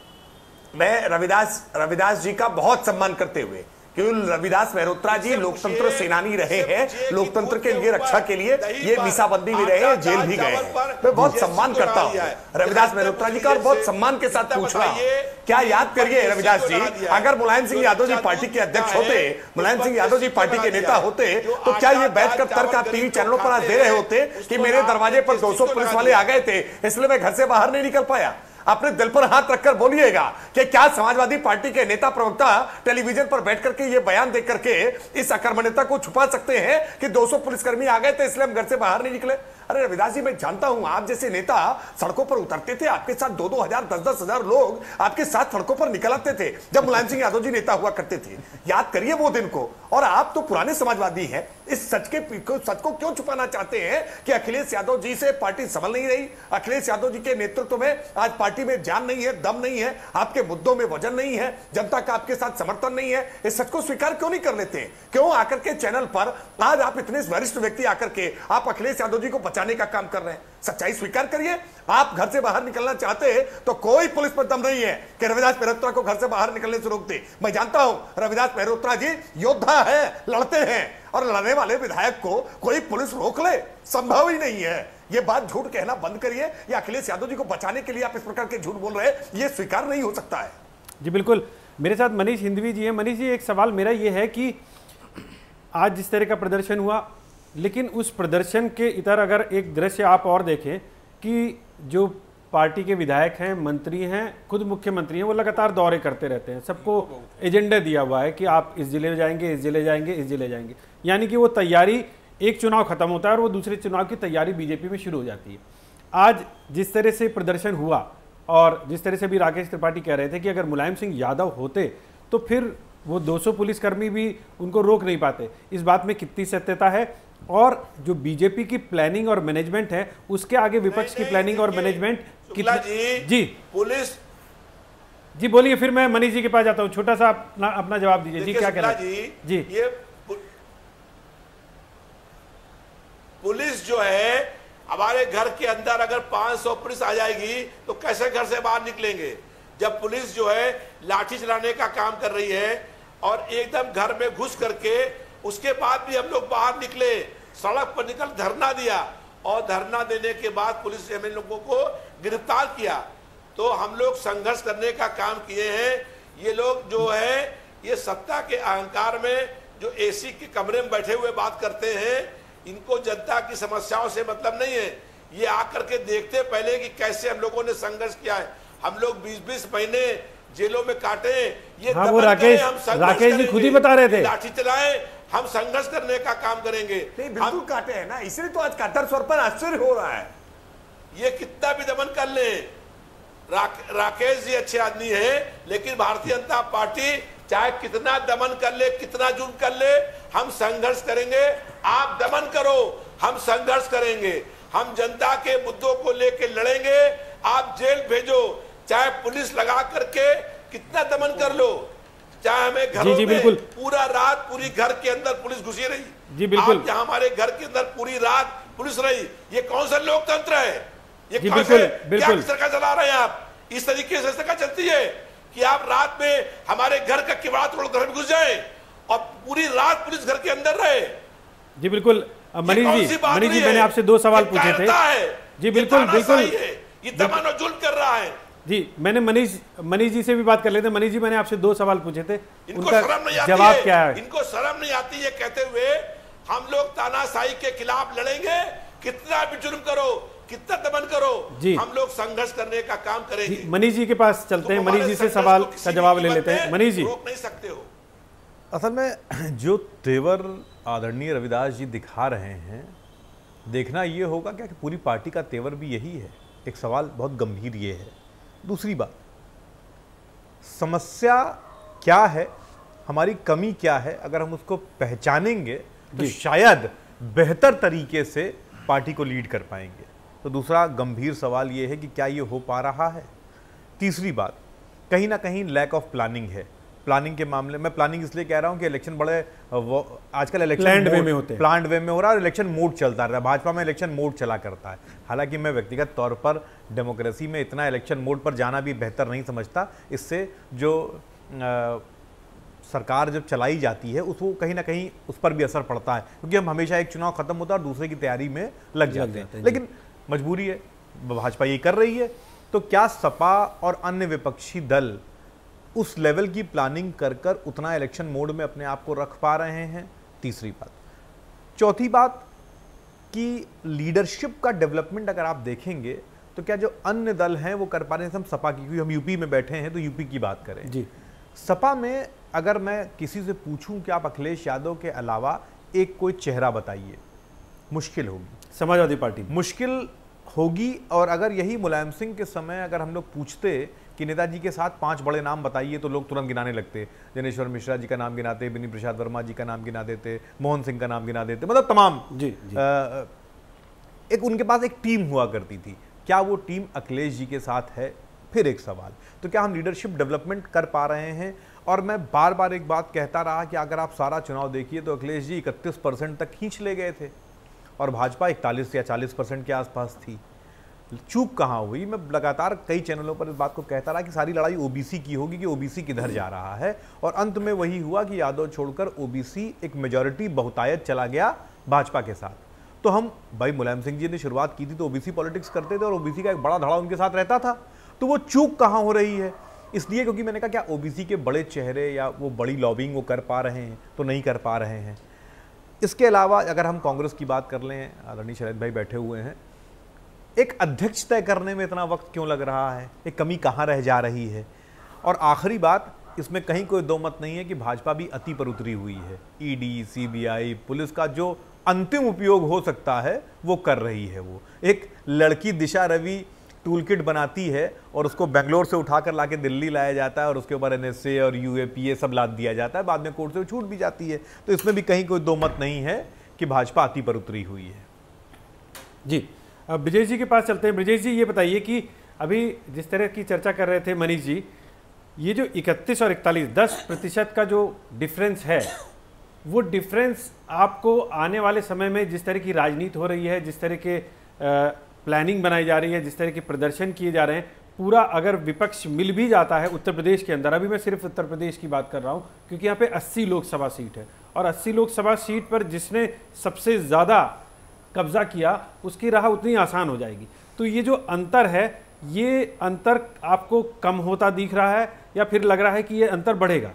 मैं रविदास रविदास जी का बहुत सम्मान करते हुए, क्योंकि रविदास मेहरोत्रा जी लोकतंत्र सेनानी रहे हैं, लोकतंत्र के लिए रक्षा के लिए ये मीसाबंदी भी रहे हैं, जेल भी गए हैं। मैं बहुत सम्मान करता हूँ रविदास मेहरोत्रा जी का और बहुत सम्मान के साथ पूछ रहा हूँ, क्या याद करिए रविदास जी, अगर मुलायम सिंह यादव जी पार्टी के अध्यक्ष होते, मुलायम सिंह यादव जी पार्टी के नेता होते, तो क्या ये बैठकर तर्क आप टीवी चैनलों पर आज दे रहे होते कि मेरे दरवाजे पर दो सौ पुलिस वाले आ गए थे इसलिए मैं घर से बाहर नहीं निकल पाया? अपने दिल पर हाथ रखकर बोलिएगा कि क्या समाजवादी पार्टी के नेता प्रवक्ता टेलीविजन पर बैठ करके ये बयान देकर के इस अकर्मण्यता को छुपा सकते हैं कि दो सौ पुलिसकर्मी आ गए थे इसलिए हम घर से बाहर नहीं निकले? अरे रविदास जी मैं जानता हूं आप जैसे नेता सड़कों पर उतरते थे, आपके साथ दो दो हजार दस दस हजार लोग आपके साथ सड़कों पर निकल आते थे जब मुलायम सिंह यादव जी नेता हुआ करते थे। याद करिए वो दिन को। और आप तो पुराने समाजवादी हैं, इस सच के सच को क्यों छुपाना चाहते हैं कि अखिलेश यादव जी से पार्टी संभल नहीं रही, अखिलेश यादव जी के नेतृत्व में आज पार्टी में जान नहीं है, दम नहीं है, आपके मुद्दों में वजन नहीं है, जनता का आपके साथ समर्थन नहीं है? इस सच को स्वीकार क्यों नहीं कर लेते? क्यों आकर के चैनल पर आज आप इतने वरिष्ठ व्यक्ति आकर के आप अखिलेश यादव जी को बचाने का काम कर रहे हैं? सच्चाई स्वीकार करिए। आप घर से बाहर निकलना चाहते तो कोई पुलिस पर दम नहीं है कि रविदास मेहरोत्रा को घर से बाहर निकलने से रोक दे। मैं जानता हूं रविदास मेहरोत्रा जी योद्धा है, लड़ते हैं, और लड़ने वाले विधायक को कोई पुलिस रोक ले संभव ही नहीं है। ये बात झूठ कहना बंद करिए। या अखिलेश यादव जी को बचाने के लिए आप इस प्रकार के झूठ बोल रहे हैं, ये स्वीकार नहीं हो सकता है। जी बिल्कुल। मेरे साथ मनीष हिंदवी जी हैं। मनीष जी एक सवाल मेरा ये है कि आज जिस तरह का प्रदर्शन हुआ, लेकिन उस प्रदर्शन के इतर अगर एक दृश्य आप और देखें कि जो पार्टी के विधायक हैं, मंत्री हैं, खुद मुख्यमंत्री हैं, वो लगातार दौरे करते रहते हैं, सबको एजेंडा दिया हुआ है कि आप इस जिले में जाएंगे, इस जिले जाएंगे, इस जिले जाएंगे, यानी कि वो तैयारी, एक चुनाव खत्म होता है और वो दूसरे चुनाव की तैयारी बीजेपी में शुरू हो जाती है। आज जिस तरह से प्रदर्शन हुआ और जिस तरह से भी राकेश त्रिपाठी कह रहे थे कि अगर मुलायम सिंह यादव होते तो फिर वो दो सौ पुलिसकर्मी भी उनको रोक नहीं पाते, इस बात में कितनी सत्यता है? और जो बीजेपी की प्लानिंग और मैनेजमेंट है उसके आगे विपक्ष की प्लानिंग और मैनेजमेंट कितना जी, जी पुलिस जी बोलिए, फिर मैं मनीष जी के पास जाता हूं, छोटा सा अपना अपना जवाब दीजिए जी, क्या कह रहे हैं जी? ये पुलिस जो है हमारे घर के अंदर अगर पाँच सौ पुलिस आ जाएगी तो कैसे घर से बाहर निकलेंगे? जब पुलिस जो है लाठी चलाने का काम कर रही है और एकदम घर में घुस करके उसके बाद भी हम लोग बाहर निकले, सड़क पर निकल धरना दिया और धरना देने के बाद पुलिस ने लोगों को गिरफ्तार किया। तो हम लोग संघर्ष करने का काम किए हैं। ये लोग जो है ये सत्ता के अहंकार में जो एसी के कमरे में बैठे हुए बात करते हैं, इनको जनता की समस्याओं से मतलब नहीं है। ये आकर के देखते पहले कि कैसे हम लोगों ने संघर्ष किया है। हम लोग बीस बीस महीने जेलों में काटे, ये हाँ, वो राकेश राकेश जी खुद ही बता रहे थे, लाठी चलाए, हम संघर्ष करने का काम करेंगे। नहीं, बिल्कुल काटे हैं ना, इसलिए तो आज कातर स्वर पर आश्चर्य हो रहा है। ये कितना भी दमन कर ले, राक, राकेश जी अच्छे आदमी हैं, लेकिन भारतीय जनता पार्टी चाहे कितना दमन कर ले, कितना जुल्म कर ले, हम संघर्ष करेंगे। आप दमन करो, हम संघर्ष करेंगे। हम जनता के मुद्दों को लेके लड़ेंगे। आप जेल भेजो, चाहे पुलिस लगा करके कितना दमन कर लो, चाहे हमें घरों जी, जी, में पूरा रात पूरी घर के अंदर पुलिस घुसी रही जी, बिल्कुल। यहाँ हमारे घर के अंदर पूरी रात पुलिस रही, ये कौन सा लोकतंत्र है? ये जी, कौन बिल्कुल, से बिल्कुल। क्या सरकार चला रहे हैं आप? इस तरीके से सरकार चलती है कि आप रात में हमारे घर का किवाड़ तोड़ घर में घुस जाए और पूरी रात पुलिस घर के अंदर रहे। जी बिल्कुल। मनीष जी, मनीष जी मैंने आपसे दो सवाल पूछे थे जी, बिल्कुल बिल्कुल, ये दमन और जुल्म कर रहा है जी। मैंने मनीष मनीष जी से भी बात कर लेते। मनीष जी मैंने आपसे दो सवाल पूछे थे, उनका जवाब क्या है? इनको शर्म नहीं आती ये कहते हुए हम लोग तानाशाही के खिलाफ लड़ेंगे, कितना भी जुल्म करो, कितना दमन करो, हम लोग संघर्ष करने का काम करेंगे। मनीष जी के पास चलते हैं, मनीष जी से सवाल का जवाब ले लेते हैं। मनीष जी, रोक नहीं सकते हो। असल में जो तेवर आदरणीय रविदास जी दिखा रहे हैं, देखना ये होगा क्या कि पूरी पार्टी का तेवर भी यही है। एक सवाल बहुत गंभीर ये है। दूसरी बात, समस्या क्या है, हमारी कमी क्या है, अगर हम उसको पहचानेंगे तो शायद बेहतर तरीके से पार्टी को लीड कर पाएंगे। तो दूसरा गंभीर सवाल ये है कि क्या ये हो पा रहा है। तीसरी बात, कहीं ना कहीं लैक ऑफ प्लानिंग है। प्लानिंग के मामले में, प्लानिंग इसलिए कह रहा हूं कि इलेक्शन बड़े आजकल इलेक्शन प्लान्ड वे में होते हैं, प्लान्ड वे में हो रहा है और इलेक्शन मोड चलता रहता है। भाजपा में इलेक्शन मोड चला करता है। हालांकि मैं व्यक्तिगत तौर पर डेमोक्रेसी में इतना इलेक्शन मोड पर जाना भी बेहतर नहीं समझता। इससे जो आ, सरकार जब चलाई जाती है उसको कहीं ना कहीं उस पर भी असर पड़ता है, क्योंकि हम हमेशा एक चुनाव खत्म होता है और दूसरे की तैयारी में लग जाते हैं। लेकिन मजबूरी है, भाजपा ये कर रही है। तो क्या सपा और अन्य विपक्षी दल उस लेवल की प्लानिंग कर कर उतना इलेक्शन मोड में अपने आप को रख पा रहे हैं? तीसरी बात। चौथी बात कि लीडरशिप का डेवलपमेंट अगर आप देखेंगे तो क्या जो अन्य दल हैं वो कर पा रहे हैं? हम सपा की, क्योंकि हम यूपी में बैठे हैं तो यूपी की बात करें जी। सपा में अगर मैं किसी से पूछूं कि आप अखिलेश यादव के अलावा एक कोई चेहरा बताइए, मुश्किल होगी। समाजवादी पार्टी मुश्किल होगी। और अगर यही मुलायम सिंह के समय अगर हम लोग पूछते कि नेताजी के साथ पांच बड़े नाम बताइए तो लोग तुरंत गिनाने लगते। जनेश्वर मिश्रा जी का नाम गिनाते, बिनी प्रसाद वर्मा जी का नाम गिना देते, मोहन सिंह का नाम गिना देते, मतलब तमाम जी, जी। आ, एक उनके पास एक टीम हुआ करती थी। क्या वो टीम अखिलेश जी के साथ है? फिर एक सवाल, तो क्या हम लीडरशिप डेवलपमेंट कर पा रहे हैं? और मैं बार बार एक बात कहता रहा कि अगर आप सारा चुनाव देखिए तो अखिलेश जी इकतीस परसेंट तक खींच ले गए थे और भाजपा इकतालीस या चालीस परसेंट के आसपास थी। चूक कहाँ हुई? मैं लगातार कई चैनलों पर इस बात को कहता रहा कि सारी लड़ाई ओबीसी की होगी कि ओबीसी किधर जा रहा है, और अंत में वही हुआ कि यादव छोड़कर ओबीसी एक मेजॉरिटी बहुतायत चला गया भाजपा के साथ। तो हम भाई मुलायम सिंह जी ने शुरुआत की थी तो ओबीसी पॉलिटिक्स करते थे और ओबीसी का एक बड़ा धड़ा उनके साथ रहता था। तो वो चूक कहाँ हो रही है? इसलिए क्योंकि मैंने कहा क्या ओबीसी के बड़े चेहरे या वो बड़ी लॉबिंग वो कर पा रहे हैं? तो नहीं कर पा रहे हैं। इसके अलावा अगर हम कांग्रेस की बात कर लें, आदरणीय शरद भाई बैठे हुए हैं, एक अध्यक्ष तय करने में इतना वक्त क्यों लग रहा है, एक कमी कहाँ रह जा रही है। और आखिरी बात, इसमें कहीं कोई दो मत नहीं है कि भाजपा भी अति पर उतरी हुई है। ईडी, सीबीआई, पुलिस का जो अंतिम उपयोग हो सकता है वो कर रही है। वो एक लड़की दिशा रवि टूल किट बनाती है और उसको बेंगलोर से उठाकर लाके दिल्ली लाया जाता है और उसके ऊपर एनएसए और यूएपीए सब लाद दिया जाता है, बाद में कोर्ट से छूट भी जाती है। तो इसमें भी कहीं कोई दो मत नहीं है कि भाजपा अति पर उतरी हुई है। जी, अब ब्रजेश जी के पास चलते हैं। ब्रजेश जी, ये बताइए कि अभी जिस तरह की चर्चा कर रहे थे मनीष जी, ये जो इकतीस और इकतालीस दस प्रतिशत का जो डिफरेंस है, वो डिफरेंस आपको आने वाले समय में जिस तरह की राजनीति हो रही है, जिस तरह के आ, प्लानिंग बनाई जा रही है, जिस तरह के प्रदर्शन किए जा रहे हैं, पूरा अगर विपक्ष मिल भी जाता है उत्तर प्रदेश के अंदर, अभी मैं सिर्फ उत्तर प्रदेश की बात कर रहा हूँ क्योंकि यहाँ पे अस्सी लोकसभा सीट है और अस्सी लोकसभा सीट पर जिसने सबसे ज़्यादा कब्जा किया उसकी राह उतनी आसान हो जाएगी। तो ये जो अंतर है, ये अंतर आपको कम होता दिख रहा है या फिर लग रहा है कि ये अंतर बढ़ेगा?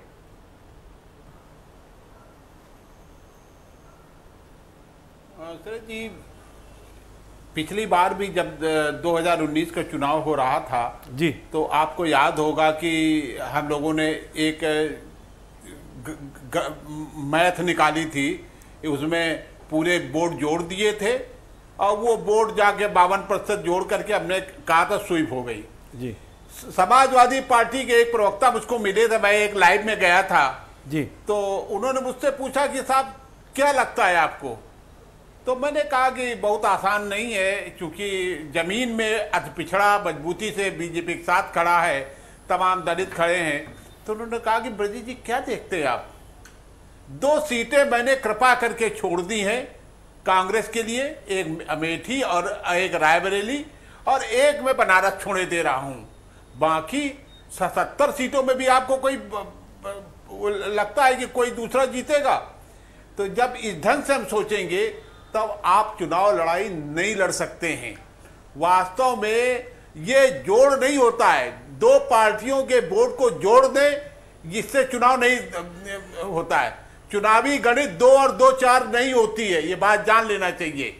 सर जी, पिछली बार भी जब दो हज़ार उन्नीस का चुनाव हो रहा था जी, तो आपको याद होगा कि हम लोगों ने एक ग, ग, मैथ निकाली थी, उसमें पूरे बोर्ड जोड़ दिए थे और वो बोर्ड जाके बावन प्रतिशत जोड़ करके हमने कहा था स्वीप हो गई जी। समाजवादी पार्टी के एक प्रवक्ता मुझको मिले थे, मैं एक लाइव में गया था जी, तो उन्होंने मुझसे पूछा कि साहब क्या लगता है आपको, तो मैंने कहा कि बहुत आसान नहीं है, क्योंकि जमीन में अति पिछड़ा मजबूती से बीजेपी के साथ खड़ा है, तमाम दलित खड़े हैं। तो उन्होंने कहा कि ब्रजेश जी क्या देखते हैं आप, दो सीटें मैंने कृपा करके छोड़ दी हैं कांग्रेस के लिए, एक अमेठी और एक रायबरेली, और एक मैं बनारस छोड़े दे रहा हूं, बाकी सत्तर सीटों में भी आपको कोई लगता है कि कोई दूसरा जीतेगा? तो जब इस ढंग से हम सोचेंगे तब आप चुनाव लड़ाई नहीं लड़ सकते हैं। वास्तव में ये जोड़ नहीं होता है, दो पार्टियों के वोट को जोड़ दें जिससे चुनाव नहीं होता है। चुनावी गणित दो और दो चार नहीं होती है, ये बात जान लेना चाहिए।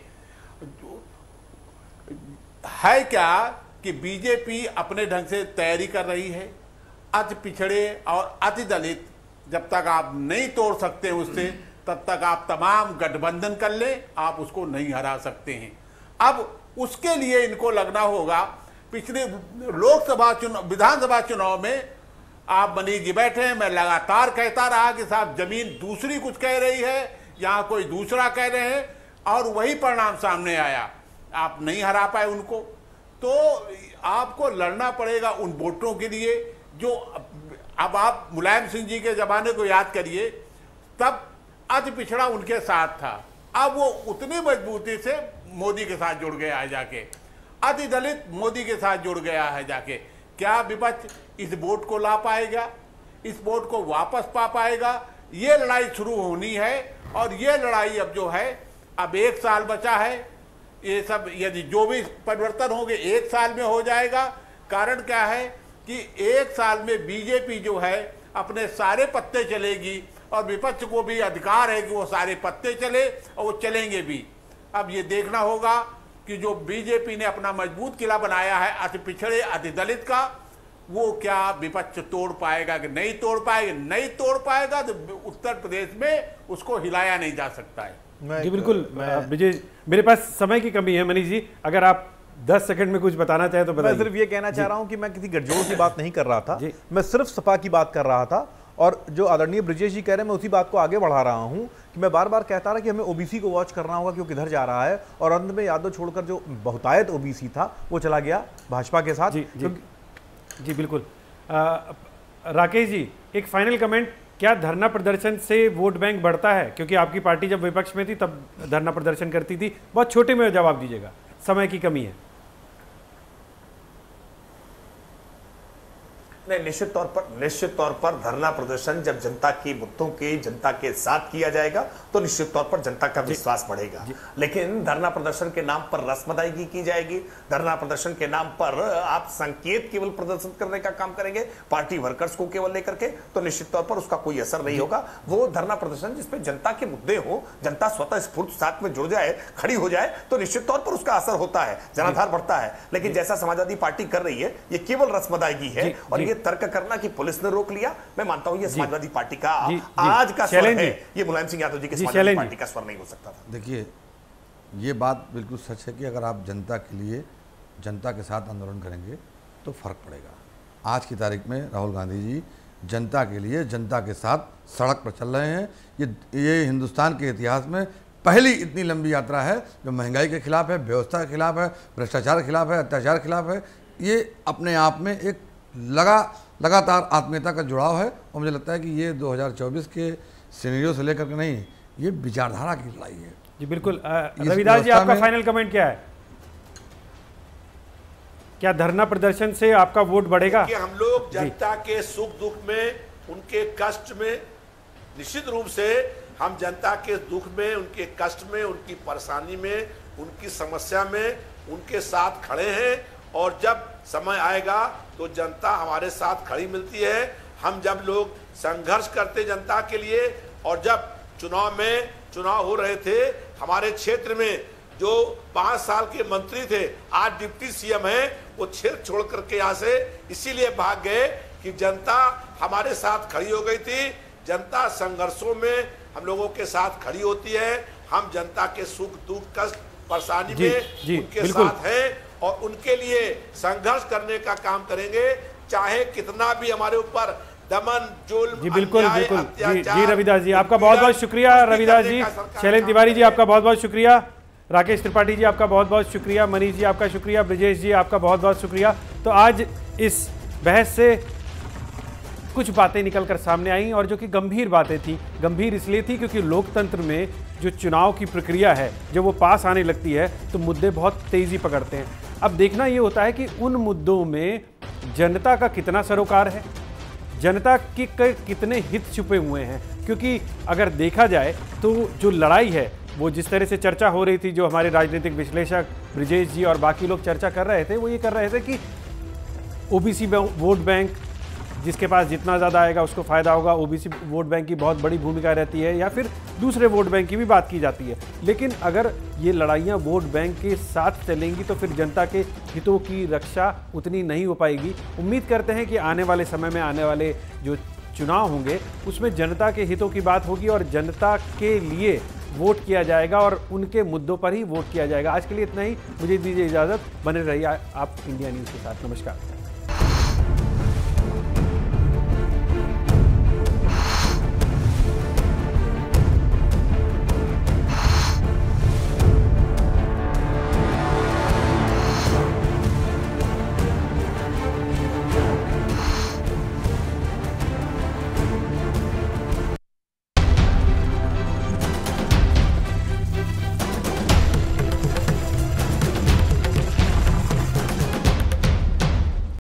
है क्या कि बीजेपी अपने ढंग से तैयारी कर रही है, अति पिछड़े और अति दलित जब तक आप नहीं तोड़ सकते उससे, तब तक आप तमाम गठबंधन कर ले, आप उसको नहीं हरा सकते हैं। अब उसके लिए इनको लगना होगा। पिछले लोकसभा चुनाव, विधानसभा चुनाव में आप मनीष जी बैठे हैं, मैं लगातार कहता रहा कि साहब जमीन दूसरी कुछ कह रही है, यहाँ कोई दूसरा कह रहे हैं, और वही परिणाम सामने आया, आप नहीं हरा पाए उनको। तो आपको लड़ना पड़ेगा उन वोटरों के लिए जो, अब आप मुलायम सिंह जी के जमाने को याद करिए, तब अति पिछड़ा उनके साथ था, अब वो उतनी मजबूती से मोदी के साथ जुड़ गया है जाके, अति दलित मोदी के साथ जुड़ गया है जाके। क्या विपक्ष इस वोट को ला पाएगा, इस वोट को वापस पा पाएगा? ये लड़ाई शुरू होनी है, और ये लड़ाई अब जो है, अब एक साल बचा है, ये सब यदि जो भी परिवर्तन होंगे एक साल में हो जाएगा। कारण क्या है कि एक साल में बीजेपी जो है अपने सारे पत्ते चलेगी, और विपक्ष को भी अधिकार है कि वो सारे पत्ते चले, और वो चलेंगे भी। अब ये देखना होगा कि जो बीजेपी ने अपना मजबूत किला बनाया है अति पिछड़े अति दलित का, वो क्या विपक्ष तोड़ पाएगा कि नहीं तोड़ पाएगा? नहीं तोड़ पाएगा तो उत्तर प्रदेश में उसको हिलाया नहीं जा सकता है। जी बिल्कुल विजय, मेरे पास समय की कमी है। मनीष जी, अगर आप दस सेकंड में कुछ बताना चाहे तो बताइए। मैं सिर्फ ये कहना चाह रहा हूं कि मैं किसी गठजोड़ की बात नहीं कर रहा था, मैं सिर्फ सपा की बात कर रहा था, और जो आदरणीय ब्रजेश जी कह रहे हैं मैं उसी बात को आगे बढ़ा रहा हूं कि मैं बार बार कहता रहा कि हमें ओबीसी को वॉच करना होगा कि वो किधर जा रहा है, और अंत में यादव छोड़कर जो बहुतायत ओबीसी था वो चला गया भाजपा के साथ। जी जी, जी बिल्कुल। आ, राकेश जी, एक फाइनल कमेंट, क्या धरना प्रदर्शन से वोट बैंक बढ़ता है? क्योंकि आपकी पार्टी जब विपक्ष में थी तब धरना प्रदर्शन करती थी। बहुत छोटे में जवाब दीजिएगा, समय की कमी है। नहीं, निश्चित तौर पर निश्चित तौर पर धरना प्रदर्शन जब जनता के मुद्दों के जनता के साथ किया जाएगा तो निश्चित तौर पर जनता का विश्वास बढ़ेगा। लेकिन धरना प्रदर्शन के नाम पर रस्म अदायगी की जाएगी, धरना प्रदर्शन के नाम पर आप संकेत केवल प्रदर्शन करने का काम करेंगे पार्टी वर्कर्स को केवल लेकर के, तो निश्चित तौर पर उसका कोई असर नहीं होगा। वो धरना प्रदर्शन जिसपे जनता के मुद्दे हो, जनता स्वतः स्फूर्त साथ में जुड़ जाए, खड़ी हो जाए, तो निश्चित तौर पर उसका असर होता है, जनाधार बढ़ता है। लेकिन जैसा समाजवादी पार्टी कर रही है, ये केवल रस्म अदायगी है। और ये तर्क करना कि पुलिस ने रोक लिया, मैं मानता हूं ये समाजवादी पार्टी का आज का स्वर है, ये मुलायम सिंह यादव जी के समाजवादी पार्टी का स्वर नहीं हो सकता था। देखिए, ये बात बिल्कुल सच है कि अगर आप जनता के लिए, जनता के साथ आंदोलन करेंगे तो फर्क पड़ेगा। आज की तारीख में राहुल गांधी जी जनता के लिए, जनता के साथ सड़क पर चल रहे हैं। ये ये हिंदुस्तान के इतिहास में पहली इतनी लंबी यात्रा है जो महंगाई के खिलाफ है, व्यवस्था के खिलाफ है, भ्रष्टाचार के खिलाफ है, अत्याचार के खिलाफ है। ये अपने आप में एक लगा लगातार आत्मीयता का जुड़ाव है। और मुझे लगता है कि ये दो हज़ार चौबीस के सिनेरियो से लेकर के नहीं, ये विचारधारा की लड़ाई है। जी बिल्कुल। रविदास जी, आपका फाइनल कमेंट क्या है? क्या धरना प्रदर्शन से आपका वोट बढ़ेगा? कि हम लोग जनता के सुख दुख में, उनके कष्ट में, निश्चित रूप से हम जनता के दुख में, उनके कष्ट में, उनकी परेशानी में, उनकी समस्या में उनके साथ खड़े हैं। और जब समय आएगा तो जनता हमारे साथ खड़ी मिलती है। हम जब लोग संघर्ष करते जनता के लिए, और जब चुनाव में चुनाव हो रहे थे, हमारे क्षेत्र में जो पांच साल के मंत्री थे आज डिप्टी सीएम हैं, वो क्षेत्र छोड़ करके यहाँ से इसीलिए भाग गए कि जनता हमारे साथ खड़ी हो गई थी। जनता संघर्षों में हम लोगों के साथ खड़ी होती है। हम जनता के सुख दुख कष्ट परेशानी में जी, उनके साथ हैं और उनके लिए संघर्ष करने का काम करेंगे, चाहे कितना भी हमारे ऊपर दमन जुल्म जी बिल्कुल बिल्कुल जी जी रविदास जी, आपका बहुत बहुत शुक्रिया। रविदास जी, शैलेंद्र तिवारी जी, आपका बहुत बहुत शुक्रिया। राकेश त्रिपाठी जी, आपका बहुत बहुत शुक्रिया। मनीष जी, आपका शुक्रिया। ब्रजेश जी, आपका बहुत बहुत शुक्रिया। तो आज इस बहस से कुछ बातें निकलकर सामने आई और जो कि गंभीर बातें थी। गंभीर इसलिए थी क्योंकि लोकतंत्र में जो चुनाव की प्रक्रिया है, जब वो पास आने लगती है तो मुद्दे बहुत तेज़ी पकड़ते हैं। अब देखना ये होता है कि उन मुद्दों में जनता का कितना सरोकार है, जनता की कितने हित छुपे हुए हैं। क्योंकि अगर देखा जाए तो जो लड़ाई है वो जिस तरह से चर्चा हो रही थी, जो हमारे राजनीतिक विश्लेषक ब्रजेश जी और बाकी लोग चर्चा कर रहे थे, वो ये कर रहे थे कि ओबीसी वोट बैंक जिसके पास जितना ज़्यादा आएगा उसको फ़ायदा होगा, ओबीसी वोट बैंक की बहुत बड़ी भूमिका रहती है, या फिर दूसरे वोट बैंक की भी बात की जाती है। लेकिन अगर ये लड़ाइयाँ वोट बैंक के साथ चलेंगी तो फिर जनता के हितों की रक्षा उतनी नहीं हो पाएगी। उम्मीद करते हैं कि आने वाले समय में आने वाले जो चुनाव होंगे उसमें जनता के हितों की बात होगी और जनता के लिए वोट किया जाएगा और उनके मुद्दों पर ही वोट किया जाएगा। आज के लिए इतना ही, मुझे दीजिए इजाज़त। बने रहिए आप इंडिया न्यूज़ के साथ। नमस्कार।